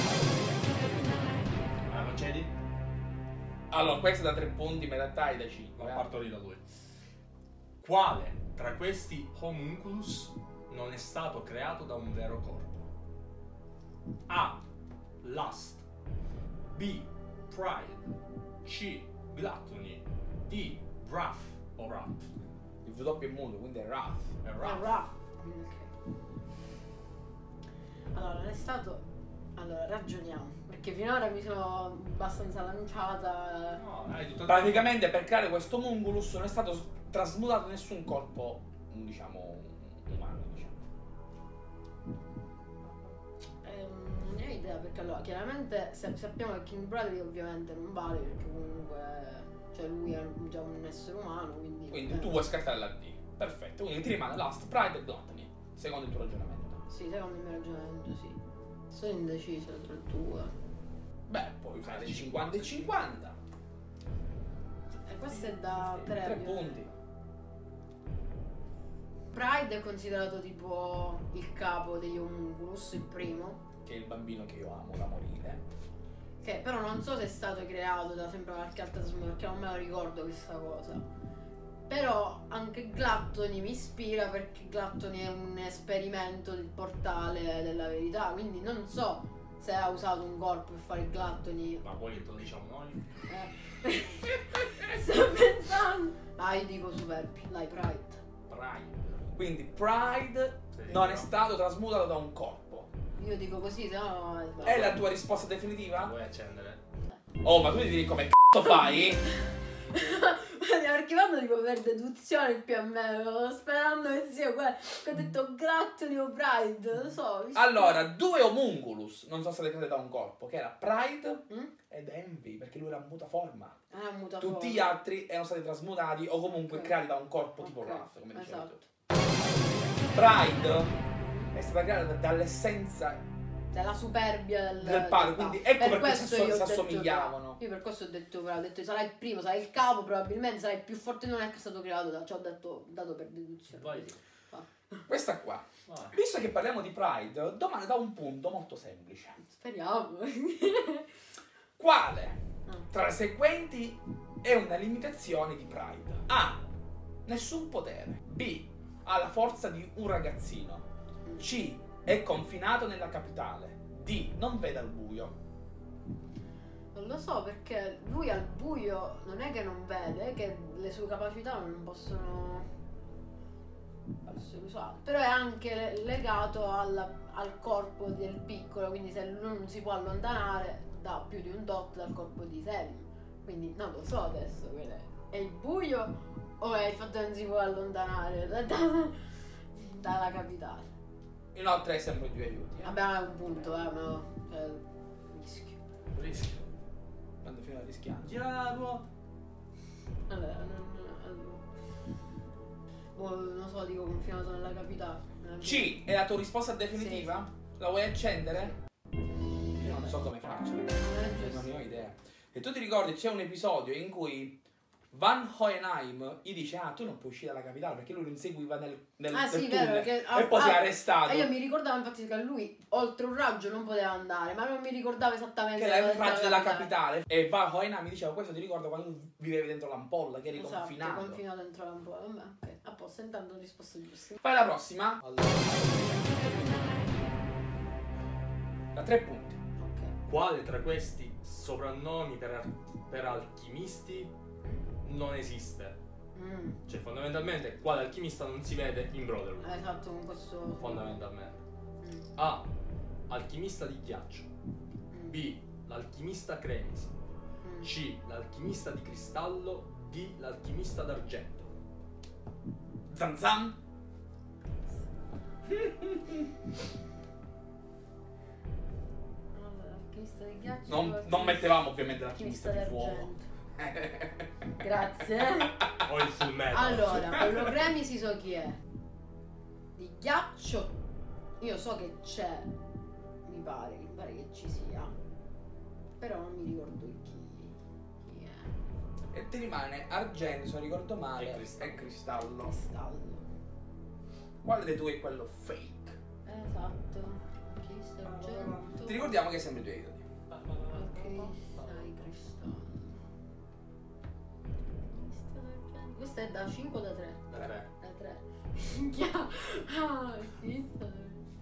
Concedi? Allora, questa da 3 punti, ma in realtà è da 5. Ma parto lì da lui. Quale tra questi homunculus non è stato creato da un vero corpo? A. Lust. B. Pride. C. Gluttony. D. Wrath o Wrath. Il W è muto, quindi è Wrath. È Ah, Wrath. Ra. Ok. Allora, non è stato. Allora, ragioniamo. Perché finora mi sono abbastanza lanciata. No, hai tutto Praticamente per creare questo Mungulus non è stato trasmutato nessun corpo, diciamo, umano, diciamo. Non ne ho idea, perché allora, chiaramente sappiamo che King Bradley ovviamente non vale, perché comunque. Cioè, lui è già un essere umano, quindi. Quindi tu vuoi scartare la D. Perfetto, quindi ti rimane Lust, Pride e Gluttony, secondo il tuo ragionamento. Sì, secondo il mio ragionamento, sì. Sono indecisa tra il tuo. Beh, puoi usare 50 e 50. E questo è da 3 3 punti. Pride è considerato tipo il capo degli homunculus, il primo. Che è il bambino che io amo da morire. Che però non so se è stato creato da sempre qualche altra trasmutazione, perché non me lo ricordo questa cosa. Però anche Gluttony mi ispira, perché Gluttony è un esperimento del portale della verità, quindi non so se ha usato un corpo per fare Gluttony. Ma poi te lo diciamo noi? Sto pensando. Ah, io dico Superbi, dai, Pride. Pride. Quindi Pride Sì, non no. è stato trasmutato da un corpo. Io dico così, se no è È la tua risposta La definitiva? vuoi accendere? Oh, ma tu devi dire come c***o fai? Perché vado tipo per deduzione più o meno, sperando che sia quello che ho detto Gluttony o Pride, lo so. Allora, 2 homunculus non sono state create da un corpo, che era Pride Mm? ed Envy, perché lui era mutaforma. Ah, muta Tutti forma. gli altri erano stati trasmutati o comunque Ok. creati da un corpo tipo Ok, Wrath, come dicevi esatto. tu. Pride è stata creata dall'essenza Della superbia del padre, quindi ecco per perché questo si io ho detto assomigliavano. io per questo ho detto, sarai il primo, sarai il capo, probabilmente sarai il più forte, non è che è stato creato da, ci ho detto, dato per deduzione. Vai. Va. Questa qua. Vai. Visto che parliamo di Pride, domanda da un punto molto semplice. Speriamo. Quale tra le seguenti è una limitazione di Pride? A. Nessun potere. B. Ha la forza di un ragazzino. C. È confinato nella capitale. D. Non vede al buio. Non lo so, perché lui al buio non è che non vede, è che le sue capacità non possono essere usate. Però è anche legato al corpo del piccolo, quindi se lui non si può allontanare da più di un dot dal corpo di Selim. Quindi non lo so adesso, è il buio o è il fatto che non si può allontanare dalla capitale. Inoltre hai sempre 2 aiuti. Vabbè, è un punto, ma cioè, rischio. Rischio. Quando fino a rischiare. Gira la ruota. Allora, non so, dico confinato nella capitale. C. È la tua risposta definitiva? La vuoi accendere? Io non so come farcela. Non ne ho idea. E tu ti ricordi, c'è un episodio in cui Van Hohenheim gli dice: ah, tu non puoi uscire dalla capitale, perché lui lo inseguiva nel sì, tunnel, vero, che, e poi si è arrestato. Io mi ricordavo infatti che lui oltre un raggio non poteva andare, ma non mi ricordavo esattamente che era il dove raggio stava della la capitale. E Van Hohenheim mi diceva: questo ti ricordo quando tu vivevi dentro l'ampolla, che eri Esatto, confinato. confinato dentro l'ampolla. Vabbè, ok, a posto, intanto ho risposto giusto. Fai la prossima. Allora, Da 3 punti. Ok. quale tra questi soprannomi per alchimisti non esiste? Cioè, fondamentalmente, quale alchimista non si vede in Brotherhood? Esatto, con questo. Fondamentalmente. Mm. A. Alchimista di ghiaccio. B. L'alchimista cremisi. Mm. C. L'alchimista di cristallo. D. L'alchimista d'argento. Zan zan. L'alchimista di ghiaccio. Non mettevamo ovviamente l'alchimista di fuoco. Grazie. O il full metal. Allora, Ologremi si so chi è. Di ghiaccio io so che c'è. Mi pare che ci sia. Però non mi ricordo chi è. E ti rimane argento, se non ricordo male, e cristallo. Cristallo. Quale dei due è quello fake? Esatto. Alchimista d'argento. Ti ricordiamo che sempre i tuoi idoli. Alchimista di cristallo. Alchimista d'argento. Questa è da 5 o da 3? Da 3. Da 3. Minchia. Alchimista d'argento.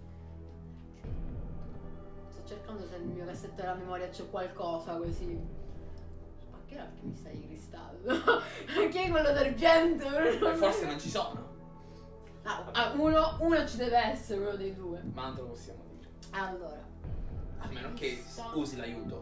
Sto cercando se nel mio cassetto della memoria c'è qualcosa così. Ma che è l'alchimista di cristallo? Chi è quello d'argento? Forse non ci sono. Uno ci deve essere, uno dei due. Ma non te lo possiamo dire. Allora. A meno che usi l'aiuto.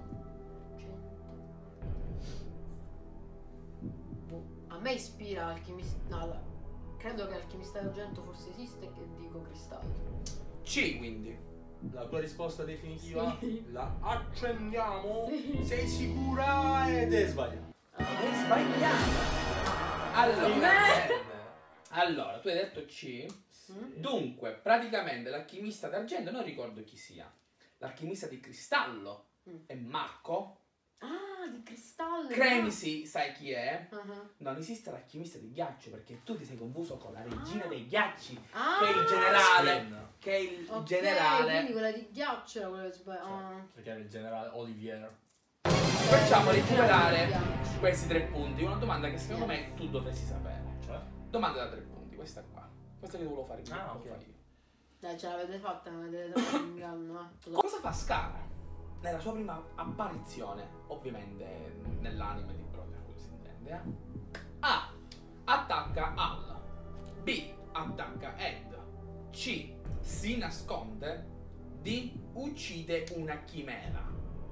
A me ispira alchimista. No, credo che alchimista d'argento forse esiste e che dico cristallo. C, quindi. La tua risposta definitiva? Sì. La accendiamo? Sì. Sei sicura? Ed è sbagliata. È sbagliato. Allora, tu hai detto C. Dunque, praticamente l'alchimista d'argento non ricordo chi sia. L'alchimista di cristallo è Marco. Ah, di cristallo. Cremisi, sai chi è? Uh-huh. Non esiste l'alchimista di ghiaccio perché tu ti sei confuso con la regina dei ghiacci, Ah, che è il generale. Screen. Che è il ok, generale. quindi quella di ghiaccio era quella sbagliata. Perché era il generale Olivier. Facciamo recuperare Ghiaccio. questi 3 punti. Una domanda che secondo me tu dovresti sapere. Cioè? Domanda da 3 punti, questa qua. Questa che volevo fare io. Ah, lo ok. fai io. Dai, ce l'avete fatta, mi avete dato un inganno, Cosa fa Scar nella sua prima apparizione, ovviamente nell'anime di Brother, quello si intende, A. Attacca Al. B. Attacca Ed. C. Si nasconde. D. Uccide una chimera.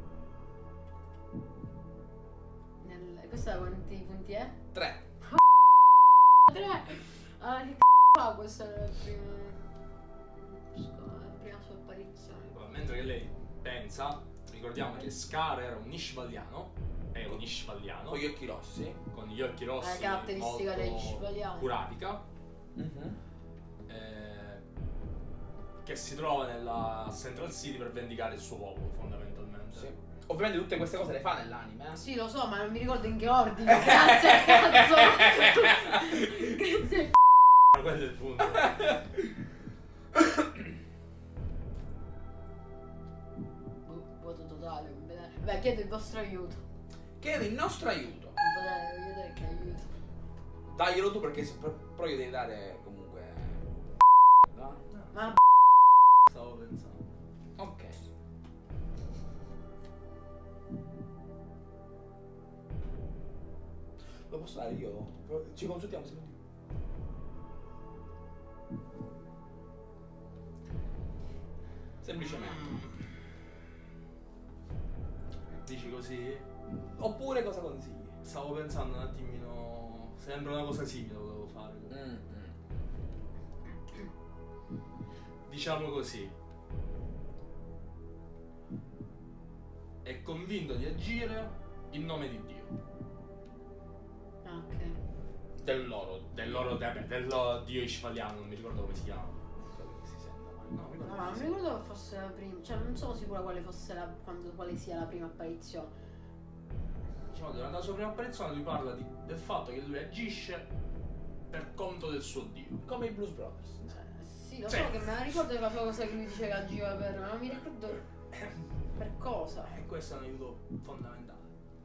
Questa quanti punti è? 3. 3! Ah, che fa questa è la prima sua apparizione. Mentre che lei pensa, ricordiamo che Scar era un Ishvaliano. È un Ishvaliano. Con gli occhi rossi. Con gli occhi rossi. La caratteristica molto degli Ishvaliani. Curatica. Che si trova nella Central City per vendicare il suo popolo, fondamentalmente. Sì. Ovviamente tutte queste cose le fa nell'anime. Sì, lo so, ma non mi ricordo in che ordine. Grazie al cazzo. Grazie. Quello è il punto. Vuoto totale. Beh, chiedo il vostro aiuto. Chiedo il nostro aiuto. Non potete vedere che aiuto. Daglielo tu perché però io devi dare comunque. No? Ma Stavo pensando. Ok. Lo posso dare io? Ci consultiamo secondo me. Semplicemente. Dici così? Oppure cosa consigli? Stavo pensando un attimino. Sembra una cosa simile volevo fare. Diciamo così. È convinto di agire in nome di Dio. ok. Del loro Dio Ishvaliano, non mi ricordo come si chiama. Si sente mai. No, mi ricordo No, non come mi si ricordo che fosse la prima. Cioè, non sono sicura quale fosse quale sia la prima apparizione. chiama. Diciamo, durante la sua prima apparizione lui parla del fatto che lui agisce per conto del suo Dio. Come i Blues Brothers. Sì, lo Sì. so che me la ricordo che la sua cosa che lui diceva che agiva per. Ma non mi ricordo per cosa. E questo è un aiuto fondamentale.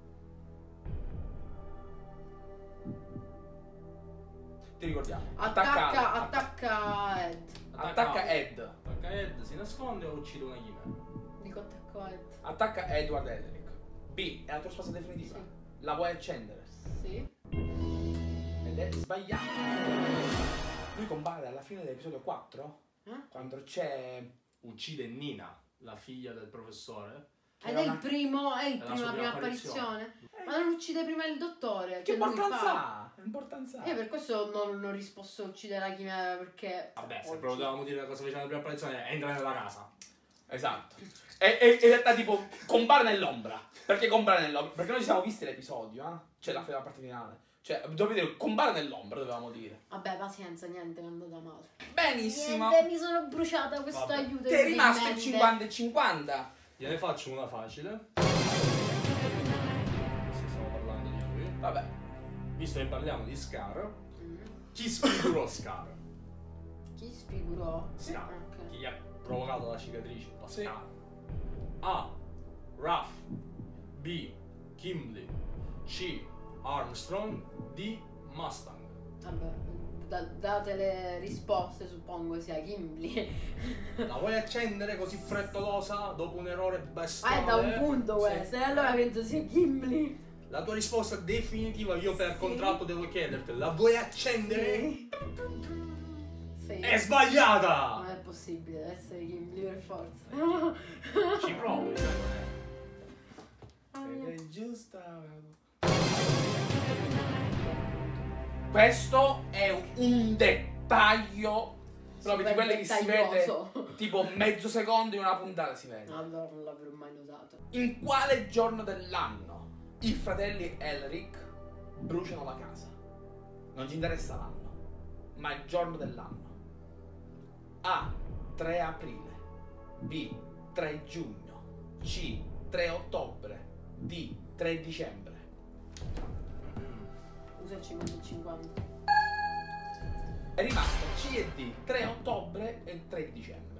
Ti ricordiamo. Attacca Ed. Attacca Ed. Attacca Ed, si nasconde o uccide una chimera. Dico attacca Ed. Attacca Edward Elric. B. È la tua risposta definitiva. Sì. La vuoi accendere? Sì. Ed è sbagliato. Lui compare alla fine dell'episodio 4. Quando c'è. Uccide Nina, la figlia del professore. Ed è la prima apparizione. apparizione. Ma non uccide prima il dottore. Che cioè lui importanza fa. ha? Importanza ha? Io per questo non ho risposto a uccidere la chimera perché. Vabbè, se proprio dovevamo dire cosa faceva la prima apparizione, entra nella casa. Esatto. E in realtà tipo compare nell'ombra. Perché compare nell'ombra? Perché noi ci siamo visti l'episodio, Cioè la parte finale. Cioè, dovete dire compare nell'ombra, dovevamo dire. Vabbè, pazienza, niente, mi è andata male. Benissimo. Niente, mi sono bruciata questo aiuto. Ti è rimasto il 50 e 50. Gliene faccio una facile. Se stiamo parlando di lui. Vabbè. Visto che parliamo di Scar, chi sfigurò Scar? Chi sfigurò? Scar. Ok. Chi gli ha provocato la cicatrice? La Sì. Scar. A. Ruff. B. Kimberly. C. Armstrong. D. Mustang. Vabbè, date le risposte, suppongo sia Gimli. La vuoi accendere così frettolosa dopo un errore bestiale? Da un punto questo, e allora penso sia Gimli. La tua risposta definitiva, io per Sì. contratto devo chiederti, la vuoi accendere? Sì. Sì. È sbagliata! Non è possibile, deve essere Gimli per forza. Ci provo, cioè, Ed è giusta. Questo è un dettaglio proprio di quelli che si vede dettaglioso. tipo mezzo secondo in una puntata si vede. No, allora non l'avrò mai notato. In quale giorno dell'anno i fratelli Elric bruciano la casa? Non ci interessa l'anno, ma il giorno dell'anno. A. 3 aprile. B. 3 giugno. C. 3 ottobre. D. 3 dicembre. Usa il 50-50. È rimasto C e D, 3 ottobre e 3 dicembre.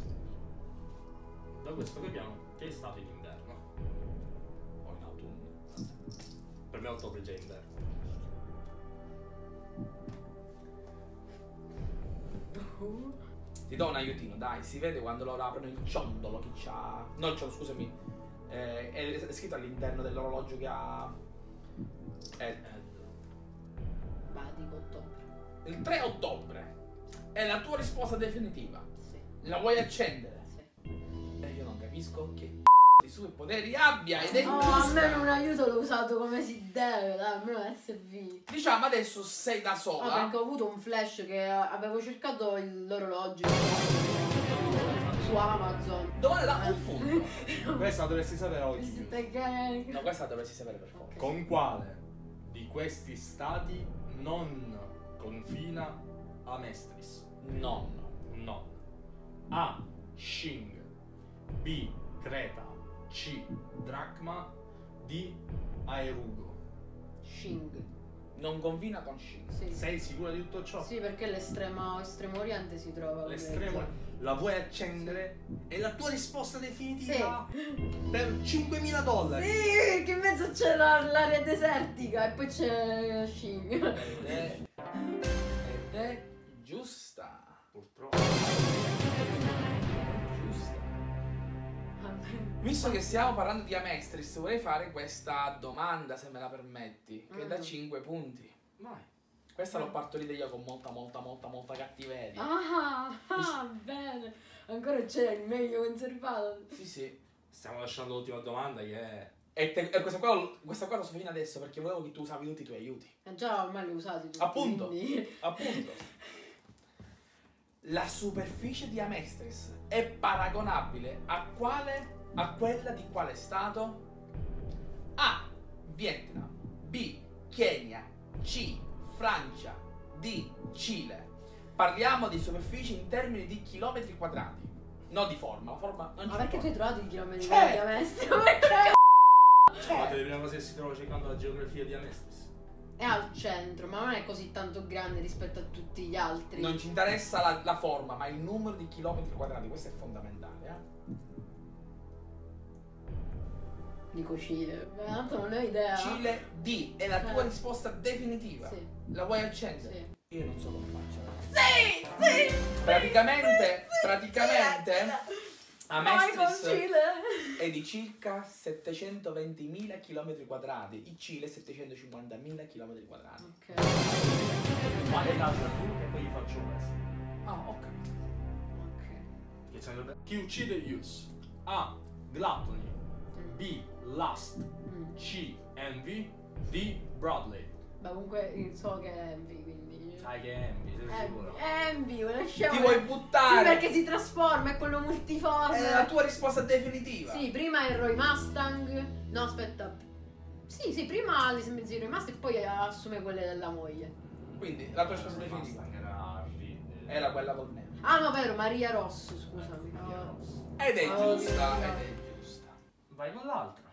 Da questo capiamo che è stato in inverno. O in autunno. Per me ottobre è già inverno. Ti do un aiutino, dai, si vede quando loro aprono il ciondolo che c'ha. No, il ciondolo, scusami. È scritto all'interno dell'orologio che ha. Va, dico ottobre. Il 3 ottobre è la tua risposta definitiva. Sì. La vuoi accendere? Sì. E io non capisco che di superpoteri abbia ed è No, giusta. almeno un aiuto l'ho usato come si deve, dai, almeno SV. Diciamo adesso sei da No, sola. perché ho avuto un flash che avevo cercato l'orologio su Amazon. Dove da un punto? Questa dovresti sapere oggi. Questa gang. No, questa dovresti sapere per forza. Con quale di questi stati non confina Amestris? Nonno. No. A. Shing. B. Creta. C. Dracma. D. Aerugo. Shing. Non confina con Shin. Sì. Sei sicura di tutto ciò? Sì, perché l'estremo oriente si trova. L'estremo. La vuoi accendere? È la tua risposta definitiva? Per $5.000. Sì, che in mezzo c'è l'area desertica e poi c'è Shing. Ed è giusta. Purtroppo. Giusta. Visto che stiamo parlando di Amestris, vorrei fare questa domanda, se me la permetti, che è da 5 punti. Vai. Questa l'ho partorita io con molta cattiveria. Ah, bene. Ancora c'è il meglio conservato. Sì, sì. Stiamo lasciando l'ultima domanda che è... E questa qua lo so fino adesso perché volevo che tu usavi tutti i tuoi aiuti. Già ormai li ho usati tutti. Appunto, quindi- appunto. La superficie di Amestris è paragonabile a quella di quale stato? A. Vietnam. B. Kenya. C. Francia. D. Cile. Parliamo di superficie in termini di chilometri quadrati, non di forma. La forma non Ma c'è. perché tu hai trovato i chilometri C'è. di Amestris? Fate le prime cose che si trova cercando la geografia di Amestris. È al centro, ma non è così tanto grande rispetto a tutti gli altri. Non ci interessa la forma, ma il numero di chilometri quadrati. Questo è fondamentale, Dico Cile. Tanto non ho idea. Cile D è la tua risposta definitiva. Sì. La vuoi accendere? Sì. Io non so come faccio. Sì, sì. Praticamente Vai con Amestris Cile. è di circa 720.000 km quadrati, il Cile 750.000 km quadrati. Ok. Fai l'altra tu e poi gli faccio questo. Ah, ok. Ok. Che c'è il... Chi uccide Yus? A. Gluttony. B. Lust. C. Envy. D. Bradley. Ma comunque so che è Envy, quindi. Dai che Envy, sei sicuro? Envy, quella scema. Ti vuoi buttare? Sì, perché si trasforma, è quello multiforme. È la tua risposta definitiva. Sì, prima è Roy Mustang. No, aspetta. Sì, prima le sembianze di Roy Mustang e poi assume quelle della moglie. Quindi la tua risposta definitiva era quella col nero. Ah no, vero, Maria Rosso, scusami. Ed è Oh, giusta, mio ed Dio. è giusta. Vai con l'altra.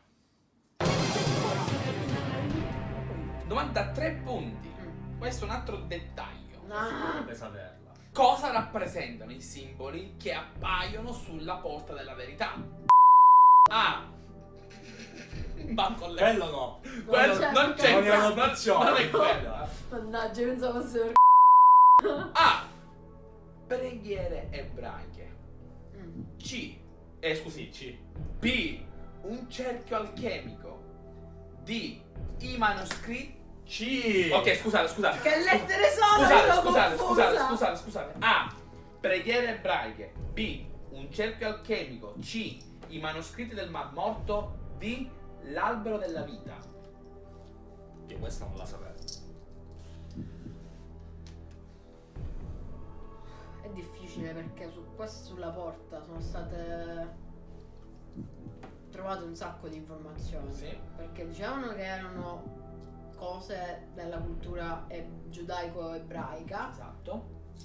Domanda a 3 punti. Questo è un altro dettaglio. Ah, Dovrebbe saperla. Cosa rappresentano i simboli che appaiono sulla porta della verità? A. Banco alle... Quello no. Quello c'è, non c'è, non era non un'opzione. non è quella. mannaggia, pensavo fosse A. Preghiere ebraiche. C. Scusi, C. B. Un cerchio alchemico. D. I manoscritti. C. Ok, scusate. Che lettere sono? Io confusa. Scusate. A. Preghiere ebraiche. B. Un cerchio alchemico. C. I manoscritti del Mar Morto. D. L'albero della vita. Io questa non la sapevo. È difficile perché su questa sulla porta sono state trovate un sacco di informazioni. Sì. Perché dicevano che erano cose della cultura giudaico-ebraica. Esatto.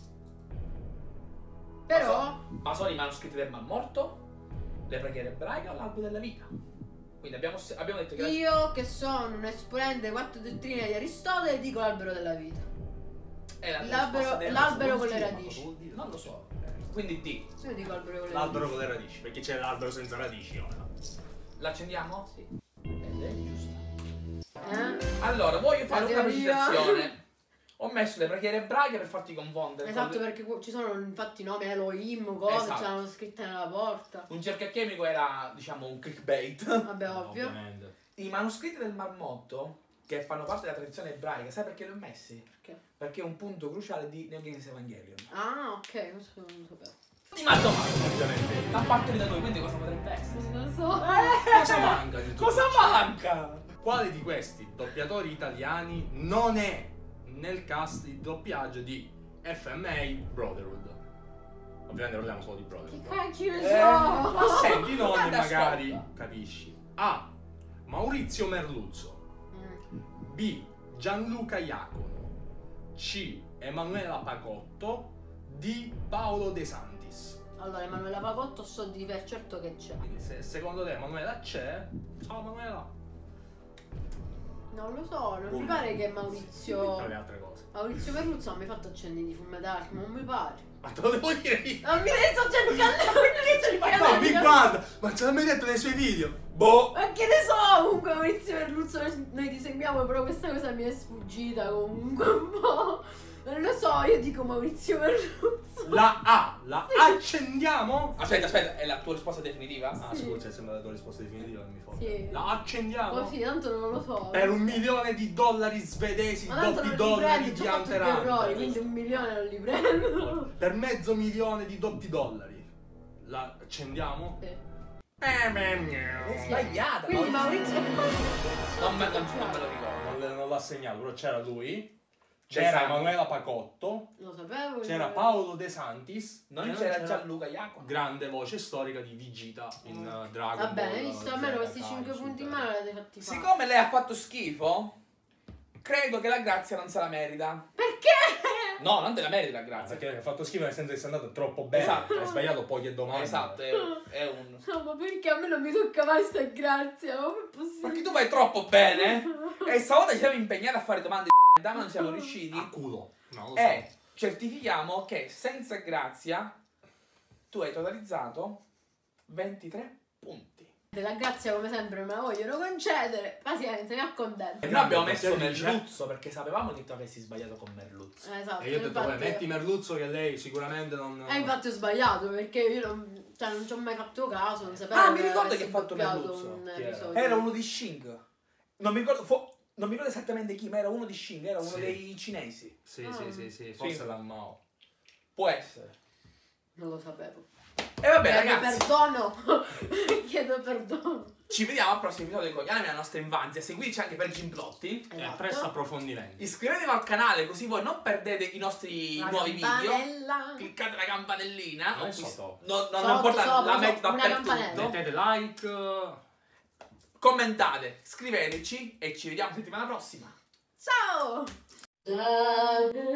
Però Ma sono i manoscritti del Mar Morto, le preghiere ebraiche o l'albero della vita? Quindi abbiamo detto che io, che sono un esponente delle 4 dottrine di Aristotele, dico l'albero della vita. è la L'albero con le radici. Non lo so. Quindi D. Io dico l'albero con le L'albero con le radici, perché c'è l'albero senza radici ora. L'accendiamo? Sì. Ed è giusta. radici. Allora, voglio fare La una teoria. precisazione. Ho messo le preghiere ebraiche per farti confondere. Esatto, perché ci sono infatti nomi Elohim, cose, Esatto. c'erano scritte nella porta. Un cerchio chimico era, diciamo, un clickbait. Vabbè, ovvio. Ovviamente. I manoscritti del Mar Morto, che fanno parte della tradizione ebraica, sai perché li ho messi? Perché? Perché è un punto cruciale di Neon Genesis Evangelion. Ah, ok, questo non lo sapevo. Ultima domanda. Ovviamente. Da parte da noi, quindi cosa potrebbe essere? Non lo so. Cosa manca di tutto Cosa ciò? manca? Quale di questi doppiatori italiani non è nel cast di doppiaggio di FMA Brotherhood? Ovviamente parliamo solo di Che Brotherhood. cacchio ne Ma so? senti i nomi Guarda, magari ascolta. capisci. A. Maurizio Merluzzo. B. Gianluca Iacono. C. Emanuela Pagotto. D. Paolo De Santis. Allora, Emanuela Pagotto so di per certo che c'è. Quindi se secondo te Emanuela c'è, ciao Emanuela. Non lo so, non mi Come? pare che Tra Maurizio... le altre cose. Maurizio Merluzzo non mi ha fatto accenni di Fumedark, non mi pare. Ma te lo devo dire io. Non mi hai detto cercare, non mi hai detto cercare. No, mi guarda, ma ce l'ha mai detto nei suoi video? Boh. Ma che ne so, comunque Maurizio Merluzzo noi ti seguiamo, però questa cosa mi è sfuggita comunque un po'. Non lo so, io dico Maurizio Merluzzo. La A, la accendiamo? Aspetta, è la tua risposta definitiva? Ah, Sì. sicuro c'è sempre la tua risposta definitiva, non mi fa. Sì. La accendiamo? Così, tanto non lo so. Per $1 milione svedesi, Ma tanto doppi non li dollari prendo, di ci ho fatto Hunter due x errori, Hunter. quindi $1 milione non li prendo. Per $500.000 di doppi dollari. La accendiamo? Sì. È sbagliata. Quindi Maurizio... Non me lo ricordo. Non l'ha segnato, però c'era lui. De C'era Santis. Emanuela Pacotto. Lo sapevo. C'era Paolo De Santis. Non e c'era Gianluca Iacono. grande voce storica di Vegeta in Dragon Va bene, Ball, visto, almeno questi Kai, 5 punti in Super. mano l'avete fatti fare. Siccome lei ha fatto schifo, credo che la grazia non se la merita. Perché? No, non te la meriti la grazia. Perché ha fatto schifo nel senso che sei andato troppo bene. Esatto. Hai sbagliato poche domande. Esatto, è un... No, ma perché a me non mi tocca mai sta grazia? Ma come è possibile? Perché tu vai troppo bene e stavolta ci siamo impegnati a fare domande di ma non siamo riusciti. A culo. No, lo so. E certifichiamo che senza grazia tu hai totalizzato 23 punti. Della grazia come sempre me la vogliono concedere. Pazienza, mi accontento. E noi abbiamo messo Perché dice- Merluzzo perché sapevamo che tu avessi sbagliato con Merluzzo. Esatto. E io ho detto, infatti- vabbè, metti Merluzzo che lei sicuramente non... infatti ho sbagliato perché io non, cioè, non ci ho mai fatto caso, non sapevo. Ah, mi ricordo avessi che ha fatto doppiato Merluzzo. un Chi era? episodio. Era uno di Shing. Non mi ricordo esattamente chi, ma era uno di Shing, era uno Sì. dei cinesi. Sì, forse Sì. la Mao. Può essere. Non lo sapevo. E vabbè, ragazzi. Chiedo perdono. Ci vediamo al prossimo episodio con gli anime della nostra infanzia. Seguiteci anche per Gimplotti. E presto approfondimenti. Iscrivetevi al canale così voi non perdete i nostri nuovi video. Cliccate la campanellina. Non sotto. Non importa, la metto dappertutto. Mettete like. Commentate, scriveteci e ci vediamo settimana prossima. Ciao!